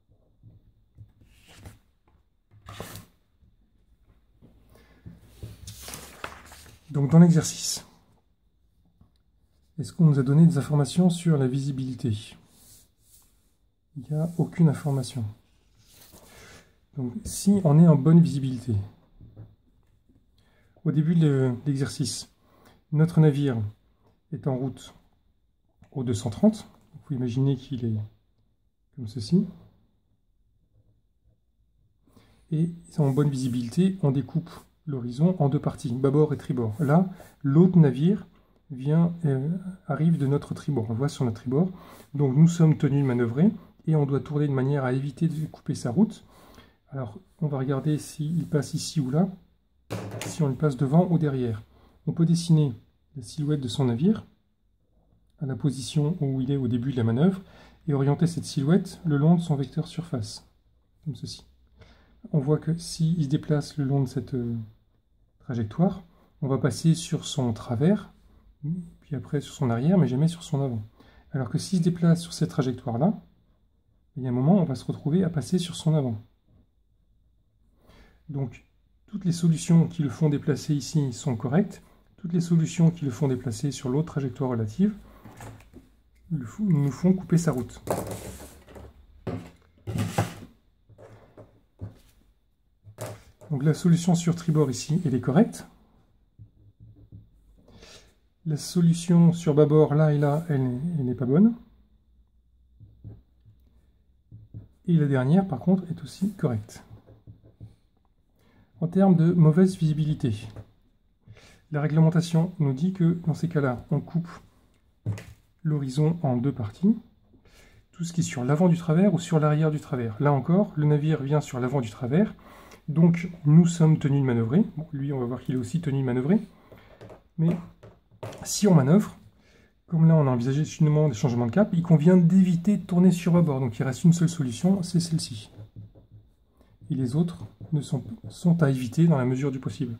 Donc dans l'exercice, est-ce qu'on nous a donné des informations sur la visibilité? Il n'y a aucune information. Donc si on est en bonne visibilité, au début de l'exercice, notre navire est en route au deux cent trente. Vous imaginez qu'il est comme ceci. Et en bonne visibilité, on découpe l'horizon en deux parties, bâbord et tribord. Là, l'autre navire vient, euh, arrive de notre tribord. On voit sur notre tribord. Donc nous sommes tenus de manœuvrer et on doit tourner de manière à éviter de couper sa route. Alors, on va regarder s'il passe ici ou là, si on le passe devant ou derrière. On peut dessiner la silhouette de son navire à la position où il est au début de la manœuvre et orienter cette silhouette le long de son vecteur surface, comme ceci. On voit que s'il se déplace le long de cette euh, trajectoire, on va passer sur son travers, puis après sur son arrière, mais jamais sur son avant. Alors que s'il se déplace sur cette trajectoire-là, il y a un moment, on va se retrouver à passer sur son avant. Donc, toutes les solutions qui le font déplacer ici sont correctes. Toutes les solutions qui le font déplacer sur l'autre trajectoire relative nous font couper sa route. Donc la solution sur tribord ici, elle est correcte. La solution sur bâbord, là et là, elle n'est pas bonne. Et la dernière, par contre, est aussi correcte. En termes de mauvaise visibilité, la réglementation nous dit que dans ces cas-là, on coupe l'horizon en deux parties. Tout ce qui est sur l'avant du travers ou sur l'arrière du travers. Là encore, le navire vient sur l'avant du travers. Donc nous sommes tenus de manœuvrer. Bon, lui, on va voir qu'il est aussi tenu de manœuvrer. Mais si on manœuvre, comme là on a envisagé finement des changements de cap, il convient d'éviter de tourner sur bâbord. Donc il reste une seule solution, c'est celle-ci. Et les autres ne sont, sont à éviter dans la mesure du possible.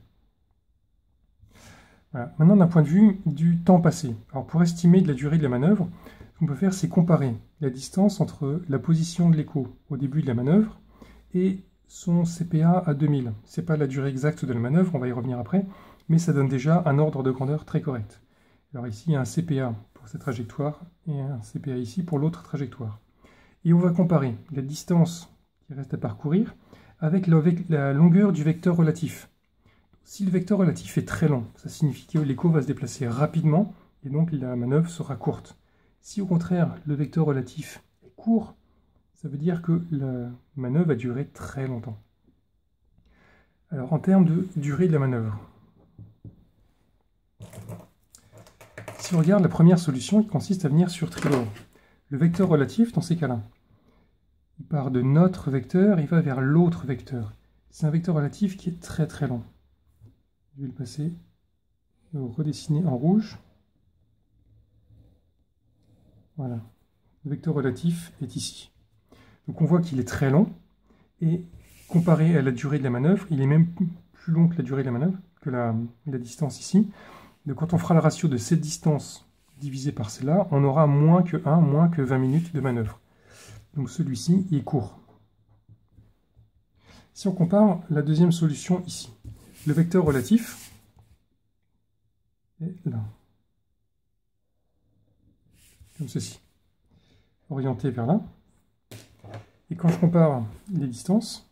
Voilà. Maintenant d'un point de vue du temps passé. Alors pour estimer de la durée de la manœuvre, ce qu'on peut faire c'est comparer la distance entre la position de l'écho au début de la manœuvre et son C P A à deux mille. Ce n'est pas la durée exacte de la manœuvre, on va y revenir après, mais ça donne déjà un ordre de grandeur très correct. Alors ici, il y a un C P A pour cette trajectoire et un C P A ici pour l'autre trajectoire. Et on va comparer la distance qui reste à parcourir avec la longueur du vecteur relatif. Si le vecteur relatif est très long, ça signifie que l'écho va se déplacer rapidement et donc la manœuvre sera courte. Si au contraire, le vecteur relatif est court, ça veut dire que la manœuvre va durer très longtemps. Alors en termes de durée de la manœuvre, si on regarde la première solution, qui consiste à venir sur tribord, le vecteur relatif dans ces cas-là, il part de notre vecteur, il va vers l'autre vecteur. C'est un vecteur relatif qui est très très long. Je vais le passer, le redessiner en rouge. Voilà, le vecteur relatif est ici. Donc on voit qu'il est très long, et comparé à la durée de la manœuvre, il est même plus long que la durée de la manœuvre, que la, la distance ici. Donc quand on fera le ratio de cette distance divisé par celle-là, on aura moins que un, moins que vingt minutes de manœuvre. Donc celui-ci est court. Si on compare la deuxième solution ici, le vecteur relatif est là, comme ceci, orienté vers là. Et quand je compare les distances,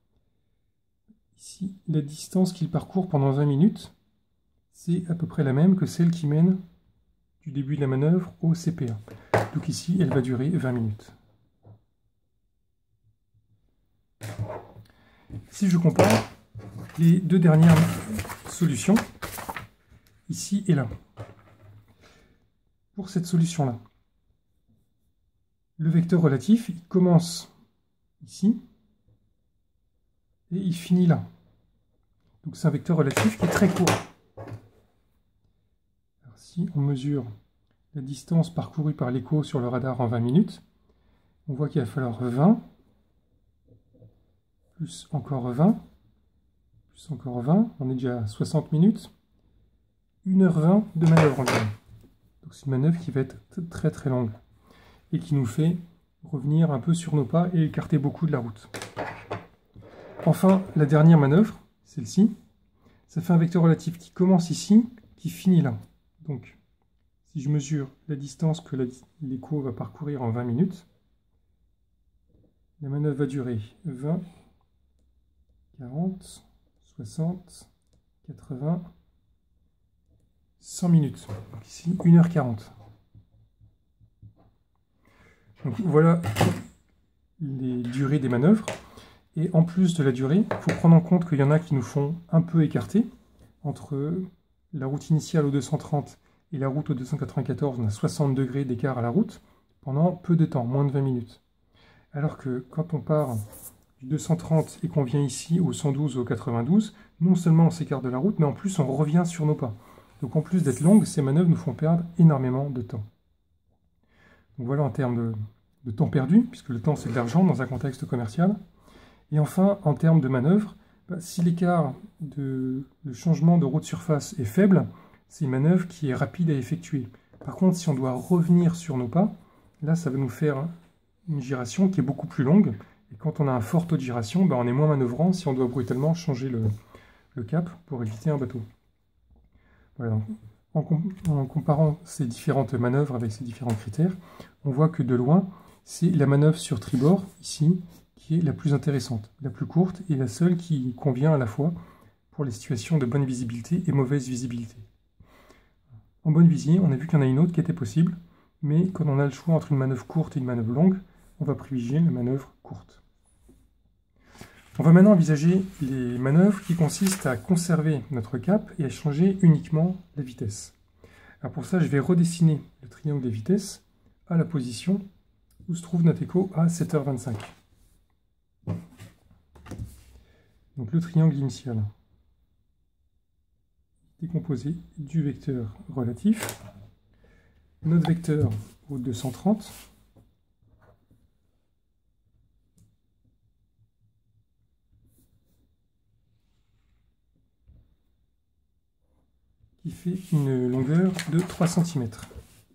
ici, la distance qu'il parcourt pendant vingt minutes, c'est à peu près la même que celle qui mène du début de la manœuvre au C P A. Donc ici, elle va durer vingt minutes. Si je compare les deux dernières solutions, ici et là, pour cette solution-là, Le vecteur relatif, il commence ici et il finit là. Donc c'est un vecteur relatif qui est très court. Alors, si on mesure la distance parcourue par l'écho sur le radar en vingt minutes, on voit qu'il va falloir vingt, plus encore vingt, plus encore vingt, on est déjà à soixante minutes, une heure vingt de manœuvre environ. Donc c'est une manœuvre qui va être très très longue et qui nous fait revenir un peu sur nos pas et écarter beaucoup de la route. Enfin, la dernière manœuvre, celle-ci, ça fait un vecteur relatif qui commence ici, qui finit là. Donc, si je mesure la distance que l'écho va parcourir en vingt minutes, la manœuvre va durer vingt, quarante, soixante, quatre-vingts, cent minutes. Donc ici, une heure quarante. Donc voilà les durées des manœuvres. Et en plus de la durée, il faut prendre en compte qu'il y en a qui nous font un peu écarter. Entre la route initiale au deux cent trente et la route au deux cent quatre-vingt-quatorze, on a soixante degrés d'écart à la route pendant peu de temps, moins de vingt minutes. Alors que quand on part du deux cent trente et qu'on vient ici au cent douze ou au quatre-vingt-douze, non seulement on s'écarte de la route, mais en plus on revient sur nos pas. Donc en plus d'être longues, ces manœuvres nous font perdre énormément de temps. Donc voilà en termes de, de temps perdu, puisque le temps c'est de l'argent dans un contexte commercial. Et enfin, en termes de manœuvre, bah, si l'écart de, de changement de route surface est faible, c'est une manœuvre qui est rapide à effectuer. Par contre, si on doit revenir sur nos pas, là ça va nous faire une gyration qui est beaucoup plus longue. Et quand on a un fort taux de gyration, bah, on est moins manœuvrant si on doit brutalement changer le, le cap pour éviter un bateau. Voilà. En, com en comparant ces différentes manœuvres avec ces différents critères, on voit que de loin, c'est la manœuvre sur tribord, ici, qui est la plus intéressante, la plus courte et la seule qui convient à la fois pour les situations de bonne visibilité et mauvaise visibilité. En bonne visier, on a vu qu'il y en a une autre qui était possible, mais quand on a le choix entre une manœuvre courte et une manœuvre longue, on va privilégier la manœuvre courte. On va maintenant envisager les manœuvres qui consistent à conserver notre cap et à changer uniquement la vitesse. Alors pour ça, je vais redessiner le triangle des vitesses à la position où se trouve notre écho à sept heures vingt-cinq. Donc le triangle initial est composé du vecteur relatif, notre vecteur au deux cent trente, qui fait une longueur de trois centimètres.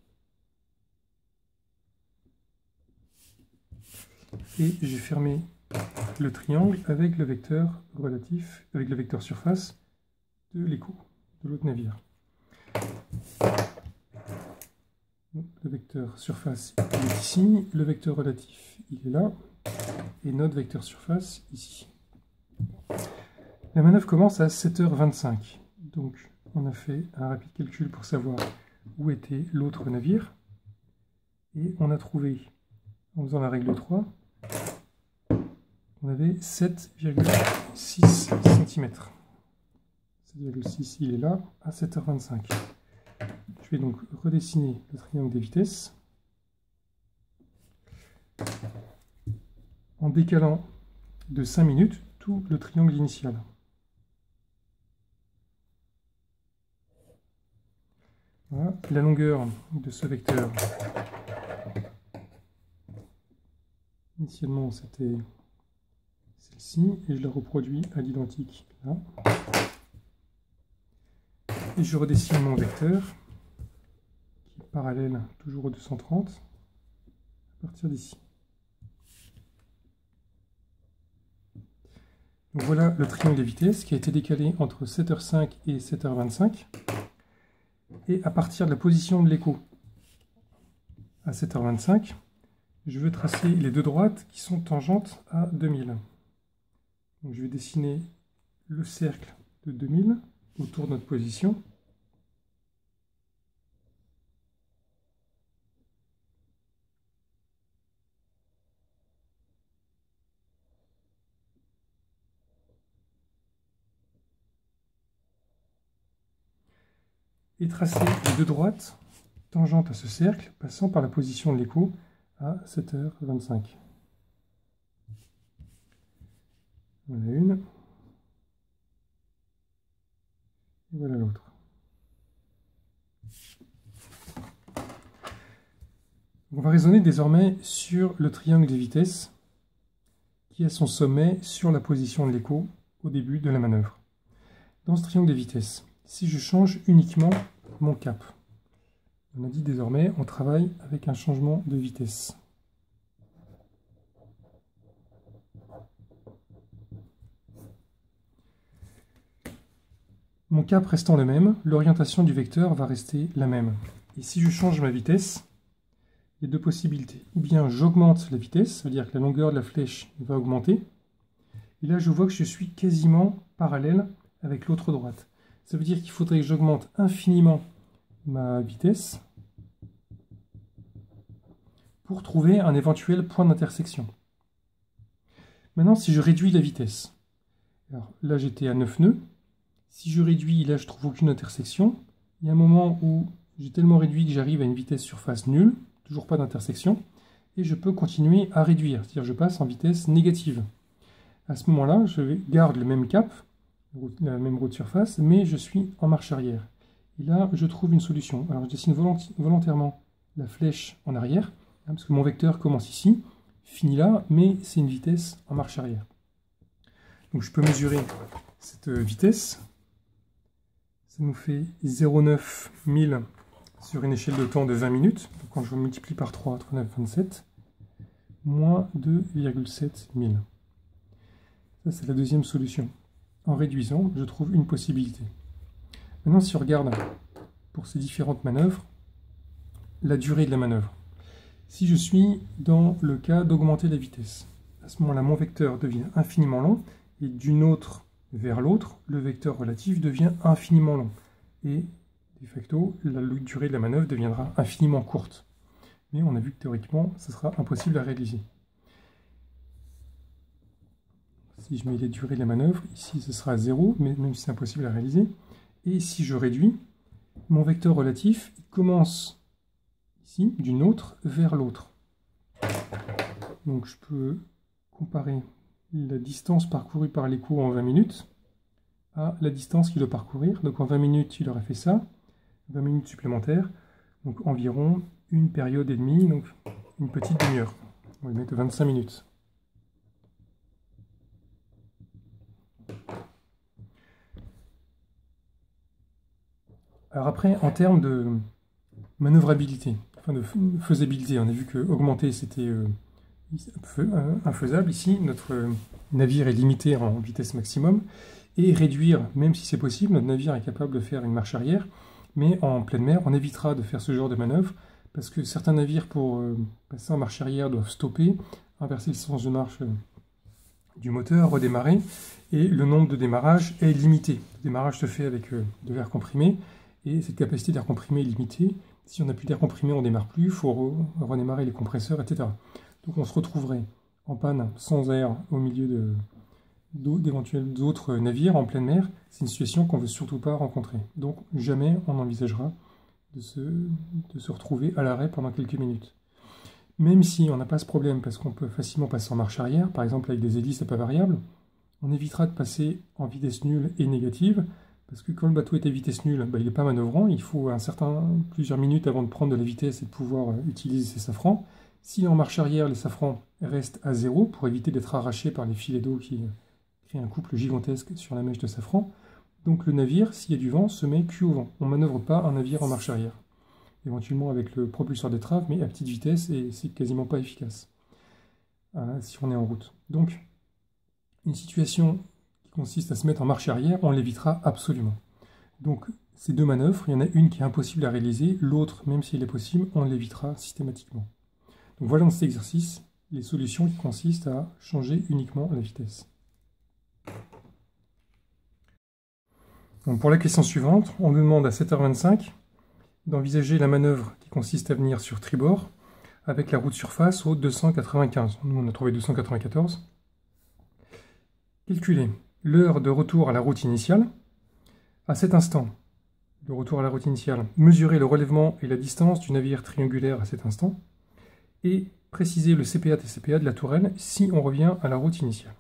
Et j'ai fermé le triangle avec le vecteur relatif, avec le vecteur surface de l'écho, de l'autre navire. Donc, le vecteur surface il est ici, le vecteur relatif il est là, et notre vecteur surface ici. La manœuvre commence à sept heures vingt-cinq. Donc on a fait un rapide calcul pour savoir où était l'autre navire. Et on a trouvé, en faisant la règle trois, on avait sept virgule six centimètres. sept virgule six, il est là, à sept heures vingt-cinq. Je vais donc redessiner le triangle des vitesses en décalant de cinq minutes tout le triangle initial. Voilà. La longueur de ce vecteur, initialement c'était celle-ci, et je la reproduis à l'identique là. Et je redessine mon vecteur, qui est parallèle toujours au deux cent trente, à partir d'ici. Donc voilà le triangle des vitesses qui a été décalé entre sept heures cinq et sept heures vingt-cinq. Et à partir de la position de l'écho à sept heures vingt-cinq, je veux tracer les deux droites qui sont tangentes à deux mille. Donc je vais dessiner le cercle de deux mille autour de notre position. Et tracer les deux droites tangentes à ce cercle, passant par la position de l'écho à sept heures vingt-cinq. Voilà une. Et voilà l'autre. On va raisonner désormais sur le triangle des vitesses qui a son sommet sur la position de l'écho au début de la manœuvre. Dans ce triangle des vitesses, si je change uniquement mon cap, on a dit désormais on travaille avec un changement de vitesse. Mon cap restant le même, l'orientation du vecteur va rester la même. Et si je change ma vitesse, il y a deux possibilités. Ou bien j'augmente la vitesse, c'est-à-dire que la longueur de la flèche va augmenter. Et là, je vois que je suis quasiment parallèle avec l'autre droite. Ça veut dire qu'il faudrait que j'augmente infiniment ma vitesse pour trouver un éventuel point d'intersection. Maintenant, si je réduis la vitesse, alors là j'étais à neuf nœuds, si je réduis, là je trouve aucune intersection, il y a un moment où j'ai tellement réduit que j'arrive à une vitesse surface nulle, toujours pas d'intersection, et je peux continuer à réduire, c'est-à-dire je passe en vitesse négative. À ce moment-là, je garde le même cap, la même route surface, mais je suis en marche arrière. Et là, je trouve une solution. Alors je dessine volontairement la flèche en arrière, hein, parce que mon vecteur commence ici, finit là, mais c'est une vitesse en marche arrière. Donc je peux mesurer cette vitesse. Ça nous fait zéro virgule neuf mille sur une échelle de temps de vingt minutes. Donc quand je multiplie par trois, trente-neuf, vingt-sept, moins deux virgule sept mille. Ça, c'est la deuxième solution. En réduisant, je trouve une possibilité. Maintenant, si on regarde pour ces différentes manœuvres, la durée de la manœuvre. Si je suis dans le cas d'augmenter la vitesse, à ce moment-là, mon vecteur devient infiniment long, et d'une autre vers l'autre, le vecteur relatif devient infiniment long. Et, de facto, la durée de la manœuvre deviendra infiniment courte. Mais on a vu que théoriquement, ce sera impossible à réaliser. Si je mets les durées de la manœuvre, ici ce sera zéro, mais même si c'est impossible à réaliser. Et si je réduis, mon vecteur relatif il commence ici d'une autre vers l'autre. Donc je peux comparer la distance parcourue par l'écho en vingt minutes à la distance qu'il doit parcourir. Donc en vingt minutes, il aurait fait ça, vingt minutes supplémentaires, donc environ une période et demie, donc une petite demi-heure. On va mettre vingt-cinq minutes. Alors après, en termes de manœuvrabilité, enfin de faisabilité, on a vu que augmenter c'était euh, infaisable. Ici, notre navire est limité en vitesse maximum, et réduire, même si c'est possible, notre navire est capable de faire une marche arrière, mais en pleine mer, on évitera de faire ce genre de manœuvre, parce que certains navires, pour euh, passer en marche arrière, doivent stopper, inverser le sens de marche euh, du moteur, redémarrer, et le nombre de démarrages est limité. Le démarrage se fait avec euh, de l'air comprimé, et cette capacité d'air comprimé est limitée. Si on n'a plus d'air comprimé, on ne démarre plus, il faut re redémarrer les compresseurs, et cetera. Donc on se retrouverait en panne sans air au milieu de d'éventuels autres navires en pleine mer. C'est une situation qu'on ne veut surtout pas rencontrer. Donc jamais on envisagera de se, de se retrouver à l'arrêt pendant quelques minutes. Même si on n'a pas ce problème, parce qu'on peut facilement passer en marche arrière, par exemple avec des hélices à pas variable, on évitera de passer en vitesse nulle et négative, parce que quand le bateau est à vitesse nulle, bah, il n'est pas manœuvrant, il faut un certain, plusieurs minutes avant de prendre de la vitesse et de pouvoir utiliser ses safrans. S'il est en marche arrière, les safrans restent à zéro pour éviter d'être arrachés par les filets d'eau qui créent un couple gigantesque sur la mèche de safran. Donc le navire, s'il y a du vent, se met cul au vent. On ne manœuvre pas un navire en marche arrière. Éventuellement avec le propulseur d'étrave, mais à petite vitesse, et c'est quasiment pas efficace euh, si on est en route. Donc, une situation qui consiste à se mettre en marche arrière, on l'évitera absolument. Donc, ces deux manœuvres, il y en a une qui est impossible à réaliser, l'autre, même si elle est possible, on l'évitera systématiquement. Donc voilà dans cet exercice les solutions qui consistent à changer uniquement la vitesse. Donc pour la question suivante, on nous demande à sept heures vingt-cinq d'envisager la manœuvre qui consiste à venir sur tribord avec la route surface au deux cent quatre-vingt-quinze. Nous on a trouvé deux cent quatre-vingt-quatorze. Calculer l'heure de retour à la route initiale. À cet instant, le retour à la route initiale, mesurer le relèvement et la distance du navire triangulaire à cet instant, et préciser le C P A T C P A de la tourelle si on revient à la route initiale.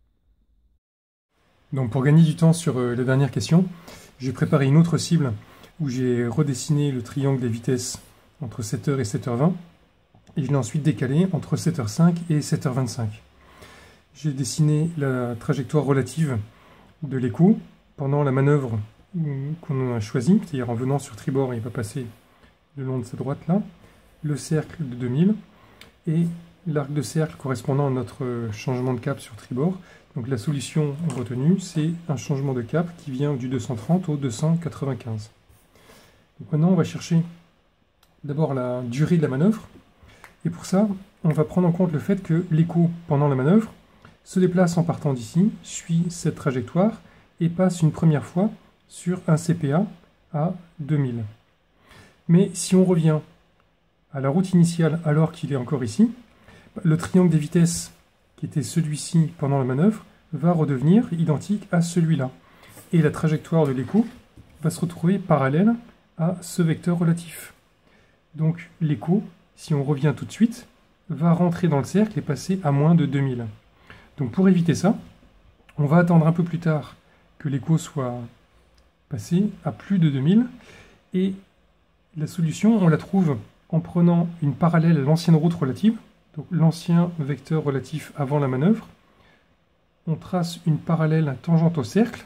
Donc pour gagner du temps sur euh, la dernière question, j'ai préparé une autre cible où j'ai redessiné le triangle des vitesses entre sept heures et sept heures vingt, et je l'ai ensuite décalé entre sept heures cinq et sept heures vingt-cinq. J'ai dessiné la trajectoire relative de l'écho pendant la manœuvre qu'on a choisie, c'est-à-dire en venant sur tribord, il va passer le long de cette droite-là, le cercle de deux mille, et l'arc de cercle correspondant à notre changement de cap sur tribord. Donc la solution retenue, c'est un changement de cap qui vient du deux cent trente au deux cent quatre-vingt-quinze. Donc maintenant, on va chercher d'abord la durée de la manœuvre. Et pour ça, on va prendre en compte le fait que l'écho, pendant la manœuvre, se déplace en partant d'ici, suit cette trajectoire et passe une première fois sur un C P A à deux mille. Mais si on revient à la route initiale alors qu'il est encore ici, le triangle des vitesses qui était celui-ci pendant la manœuvre va redevenir identique à celui-là. Et la trajectoire de l'écho va se retrouver parallèle à ce vecteur relatif. Donc l'écho, si on revient tout de suite, va rentrer dans le cercle et passer à moins de deux mille. Donc pour éviter ça, on va attendre un peu plus tard que l'écho soit passé à plus de deux mille. Et la solution, on la trouve en prenant une parallèle à l'ancienne route relative, donc l'ancien vecteur relatif avant la manœuvre. On trace une parallèle tangente au cercle.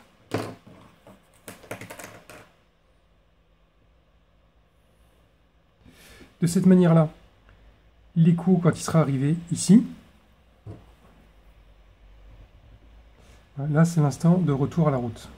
De cette manière-là, l'écho, quand il sera arrivé ici, là c'est l'instant de retour à la route.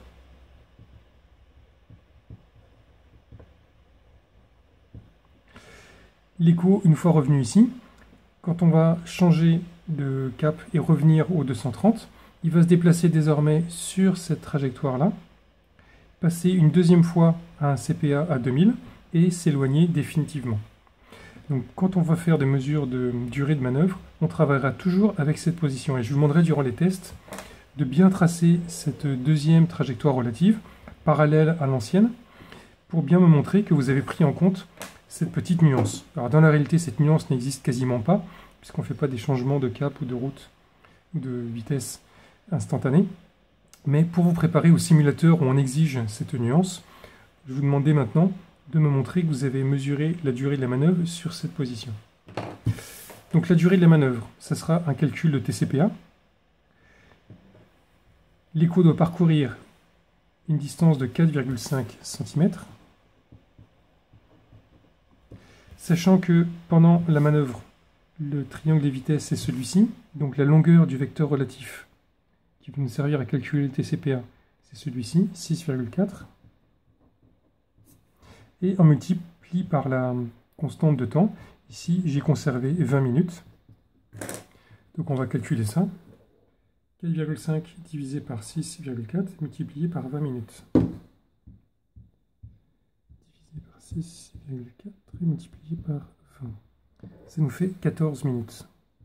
L'écho, une fois revenu ici, quand on va changer de cap et revenir au deux cent trente, il va se déplacer désormais sur cette trajectoire-là, passer une deuxième fois à un C P A à deux mille et s'éloigner définitivement. Donc quand on va faire des mesures de durée de manœuvre, on travaillera toujours avec cette position. Et je vous demanderai durant les tests de bien tracer cette deuxième trajectoire relative, parallèle à l'ancienne, pour bien me montrer que vous avez pris en compte cette petite nuance. Alors dans la réalité, cette nuance n'existe quasiment pas, puisqu'on ne fait pas des changements de cap ou de route ou de vitesse instantanée. Mais pour vous préparer au simulateur où on exige cette nuance, je vous demandais maintenant de me montrer que vous avez mesuré la durée de la manœuvre sur cette position. Donc la durée de la manœuvre, ça sera un calcul de T C P A. L'écho doit parcourir une distance de quatre virgule cinq centimètres. Sachant que pendant la manœuvre, le triangle des vitesses est celui-ci, donc la longueur du vecteur relatif qui va nous servir à calculer le T C P A, c'est celui-ci, six virgule quatre. Et on multiplie par la constante de temps. Ici, j'ai conservé vingt minutes. Donc on va calculer ça. quatre virgule cinq divisé par six virgule quatre multiplié par vingt minutes. Divisé par six virgule quatre et multiplié par vingt. Ça nous fait quatorze minutes.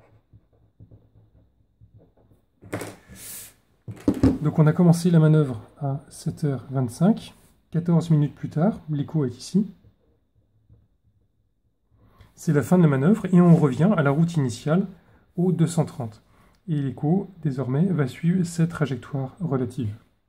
Donc on a commencé la manœuvre à sept heures vingt-cinq. quatorze minutes plus tard, l'écho est ici. C'est la fin de la manœuvre et on revient à la route initiale au deux cent trente. Et l'écho, désormais, va suivre cette trajectoire relative.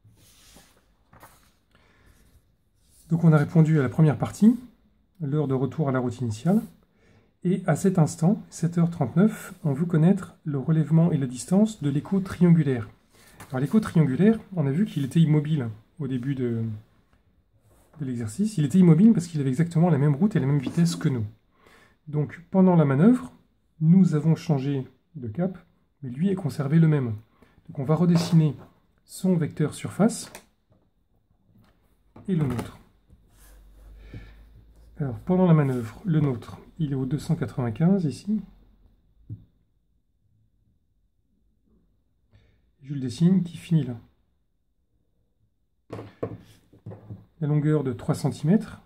Donc on a répondu à la première partie, l'heure de retour à la route initiale. Et à cet instant, sept heures trente-neuf, on veut connaître le relèvement et la distance de l'écho triangulaire. Alors l'écho triangulaire, on a vu qu'il était immobile au début de... de l'exercice. Il était immobile parce qu'il avait exactement la même route et la même vitesse que nous. Donc pendant la manœuvre, nous avons changé de cap, mais lui a conservé le même. Donc on va redessiner son vecteur surface et le nôtre. Alors pendant la manœuvre, le nôtre, il est au deux cent quatre-vingt-quinze ici. Je le dessine qui finit là. La longueur de trois centimètres.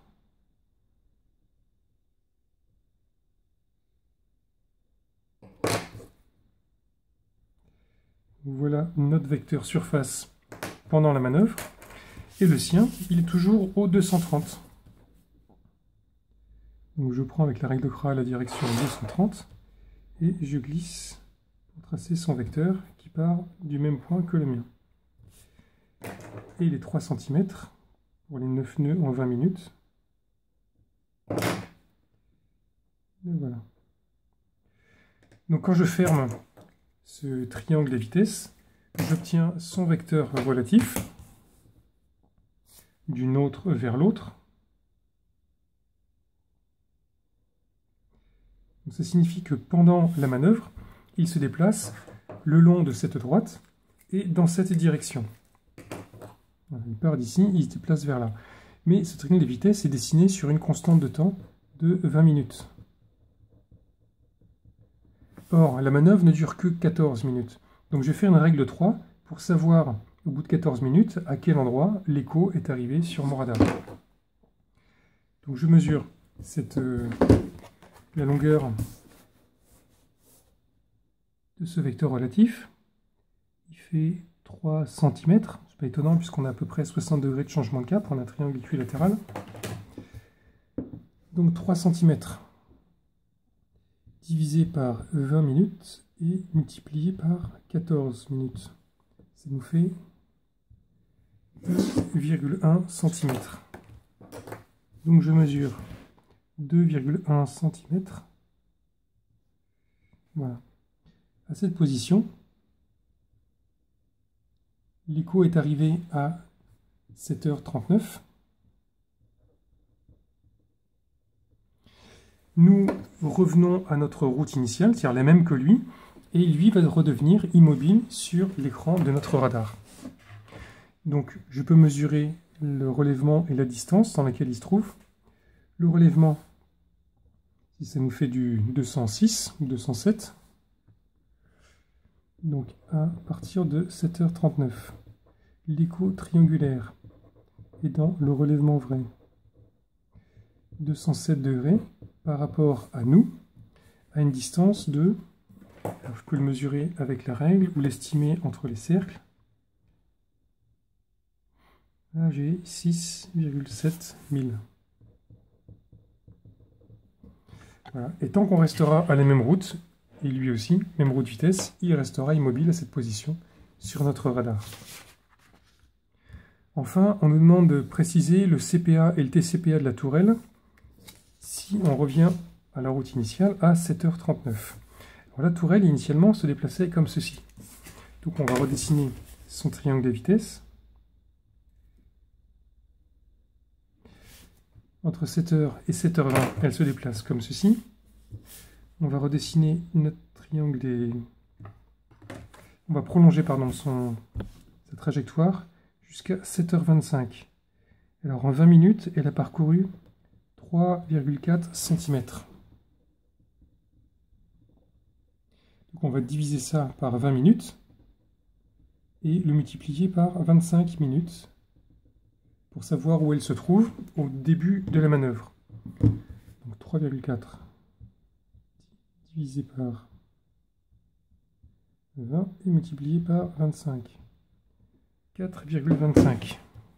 Voilà notre vecteur surface pendant la manœuvre. Et le sien, il est toujours au deux cent trente. Donc je prends avec la règle de Kral la direction deux cent trente. et je glisse pour tracer son vecteur qui part du même point que le mien. Et les trois centimètres pour les neuf nœuds en vingt minutes. Et voilà. Donc quand je ferme ce triangle des vitesses, j'obtiens son vecteur relatif d'une autre vers l'autre. Ça signifie que pendant la manœuvre, il se déplace le long de cette droite et dans cette direction. Il part d'ici, il se déplace vers là. Mais ce triangle des vitesses est dessiné sur une constante de temps de vingt minutes. Or, la manœuvre ne dure que quatorze minutes. Donc je vais faire une règle de trois pour savoir, au bout de quatorze minutes, à quel endroit l'écho est arrivé sur mon radar. Donc je mesure cette, euh, la longueur de ce vecteur relatif. Il fait trois centimètres. C'est pas étonnant puisqu'on a à peu près soixante degrés de changement de cap. On a un triangle équilatéral. Donc trois centimètres divisé par vingt minutes et multiplié par quatorze minutes. Ça nous fait deux virgule un centimètres. Donc je mesure deux virgule un centimètres. Voilà. À cette position, l'écho est arrivé à sept heures trente-neuf. Nous revenons à notre route initiale, c'est-à-dire la même que lui, et lui va redevenir immobile sur l'écran de notre radar. Donc je peux mesurer le relèvement et la distance dans laquelle il se trouve. Le relèvement, si ça nous fait du deux cent six ou deux cent sept, donc à partir de sept heures trente-neuf. L'écho triangulaire est dans le relèvement vrai. deux cent sept degrés par rapport à nous, à une distance de, alors je peux le mesurer avec la règle ou l'estimer entre les cercles. Là j'ai six virgule sept mille. Voilà. Et tant qu'on restera à la même route, et lui aussi, même route vitesse, il restera immobile à cette position sur notre radar. Enfin, on nous demande de préciser le C P A et le T C P A de la tourelle si on revient à la route initiale à sept heures trente-neuf. Alors, la tourelle, initialement, se déplaçait comme ceci. Donc on va redessiner son triangle des vitesses. Entre sept heures et sept heures vingt, elle se déplace comme ceci. On va redessiner notre triangle des... On va prolonger pardon, son... sa trajectoire jusqu'à sept heures vingt-cinq. Alors en vingt minutes, elle a parcouru trois virgule quatre centimètres. Donc on va diviser ça par vingt minutes et le multiplier par vingt-cinq minutes pour savoir où elle se trouve au début de la manœuvre. Donc trois virgule quatre divisé par vingt et multiplié par vingt-cinq. quatre virgule vingt-cinq.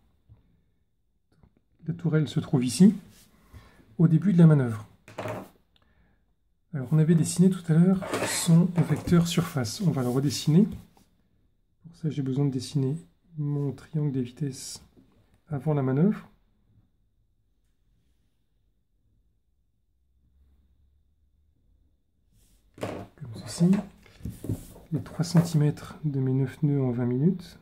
La tourelle se trouve ici, au début de la manœuvre. Alors on avait dessiné tout à l'heure son vecteur surface. On va le redessiner. Pour ça j'ai besoin de dessiner mon triangle des vitesses avant la manœuvre. Comme ceci. Les trois centimètres de mes neuf nœuds en vingt minutes.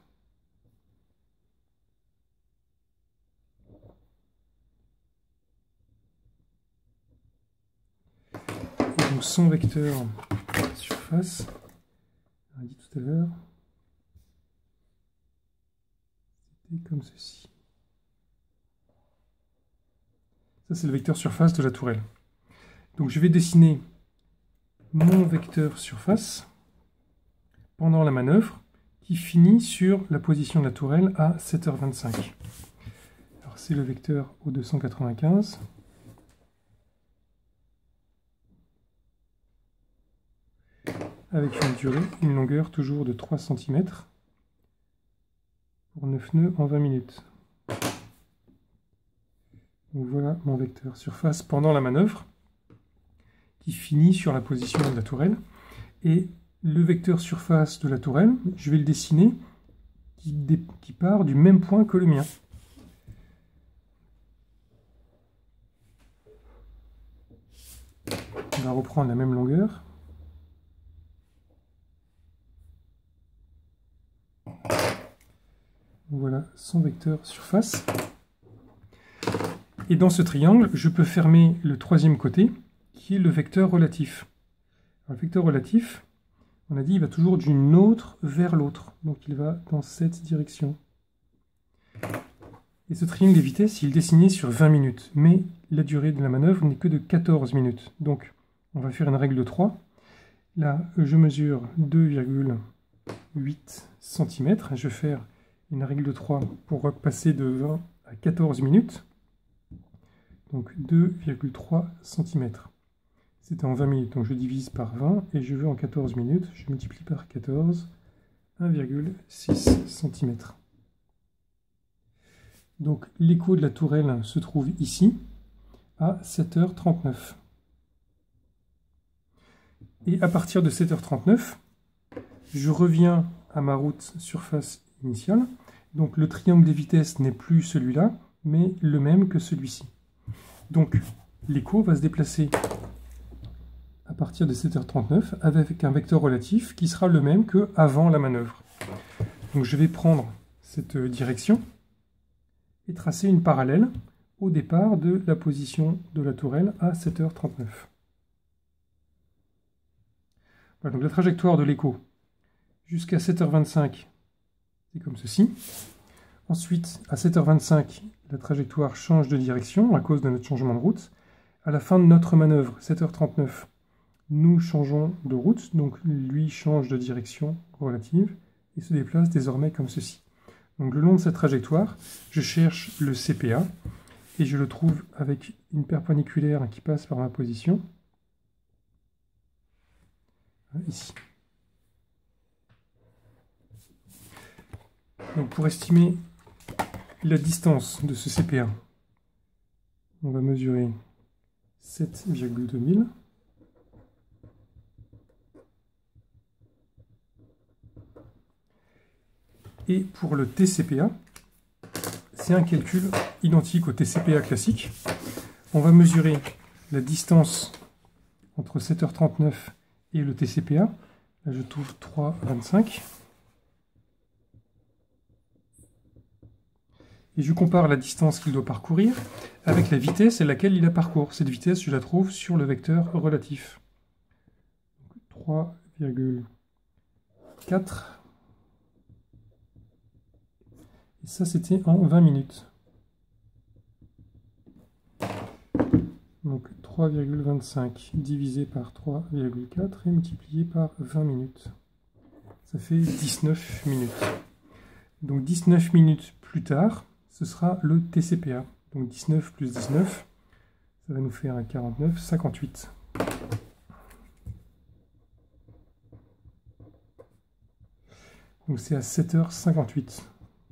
Et donc son vecteur surface, on a dit tout à l'heure, c'était comme ceci. Ça c'est le vecteur surface de la tourelle. Donc je vais dessiner mon vecteur surface pendant la manœuvre qui finit sur la position de la tourelle à sept heures vingt-cinq. Alors c'est le vecteur O deux cent quatre-vingt-quinze. Avec une durée, une longueur toujours de trois centimètres pour neuf nœuds en vingt minutes. Donc voilà mon vecteur surface pendant la manœuvre qui finit sur la position de la tourelle. Et le vecteur surface de la tourelle, je vais le dessiner qui, qui part du même point que le mien. On va reprendre la même longueur. Voilà son vecteur surface. Et dans ce triangle, je peux fermer le troisième côté, qui est le vecteur relatif. Alors, le vecteur relatif, on a dit, il va toujours d'une autre vers l'autre. Donc il va dans cette direction. Et ce triangle des vitesses, il est dessiné sur vingt minutes. Mais la durée de la manœuvre n'est que de quatorze minutes. Donc on va faire une règle de trois. Là, je mesure deux virgule huit centimètres. Je vais faire une règle de trois pour passer de vingt à quatorze minutes. Donc deux virgule trois centimètres. C'était en vingt minutes, donc je divise par vingt et je veux en quatorze minutes. Je multiplie par quatorze, un virgule six centimètres. Donc l'écho de la tourelle se trouve ici, à sept heures trente-neuf. Et à partir de sept heures trente-neuf, je reviens à ma route surface initiale. Donc le triangle des vitesses n'est plus celui-là, mais le même que celui-ci. Donc l'écho va se déplacer à partir de sept heures trente-neuf avec un vecteur relatif qui sera le même qu'avant la manœuvre. Donc je vais prendre cette direction et tracer une parallèle au départ de la position de la tourelle à sept heures trente-neuf. Voilà, donc la trajectoire de l'écho jusqu'à sept heures vingt-cinq, c'est comme ceci. Ensuite, à sept heures vingt-cinq, la trajectoire change de direction à cause de notre changement de route. À la fin de notre manœuvre, sept heures trente-neuf, nous changeons de route, donc lui change de direction relative et se déplace désormais comme ceci. Donc le long de cette trajectoire, je cherche le C P A et je le trouve avec une perpendiculaire qui passe par ma position, ici. Donc pour estimer la distance de ce C P A, on va mesurer sept virgule deux mille. Et pour le T C P A, c'est un calcul identique au T C P A classique. On va mesurer la distance entre sept heures trente-neuf et le T C P A. Là, je trouve trois virgule vingt-cinq. Et je compare la distance qu'il doit parcourir avec la vitesse à laquelle il la parcourt. Cette vitesse, je la trouve sur le vecteur relatif. trois virgule quatre. Et ça, c'était en vingt minutes. Donc trois virgule vingt-cinq divisé par trois virgule quatre et multiplié par vingt minutes. Ça fait dix-neuf minutes. Donc dix-neuf minutes plus tard, ce sera le T C P A. Donc dix-neuf plus dix-neuf, ça va nous faire un quarante-neuf, cinquante-huit. Donc c'est à sept heures cinquante-huit.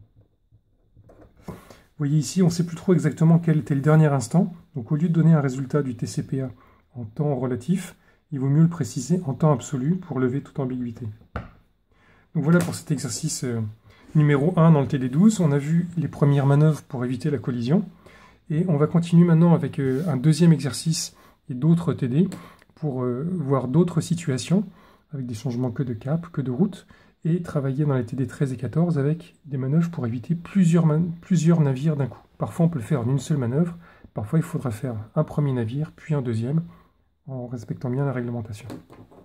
Vous voyez ici, on ne sait plus trop exactement quel était le dernier instant. Donc au lieu de donner un résultat du T C P A en temps relatif, il vaut mieux le préciser en temps absolu pour lever toute ambiguïté. Donc voilà pour cet exercice euh, numéro un dans le T D douze. On a vu les premières manœuvres pour éviter la collision. Et on va continuer maintenant avec euh, un deuxième exercice et d'autres T D pour euh, voir d'autres situations avec des changements que de cap, que de route, et travailler dans les T D treize et quatorze avec des manœuvres pour éviter plusieurs, plusieurs navires d'un coup. Parfois on peut le faire en une seule manœuvre, parfois il faudra faire un premier navire, puis un deuxième, en respectant bien la réglementation.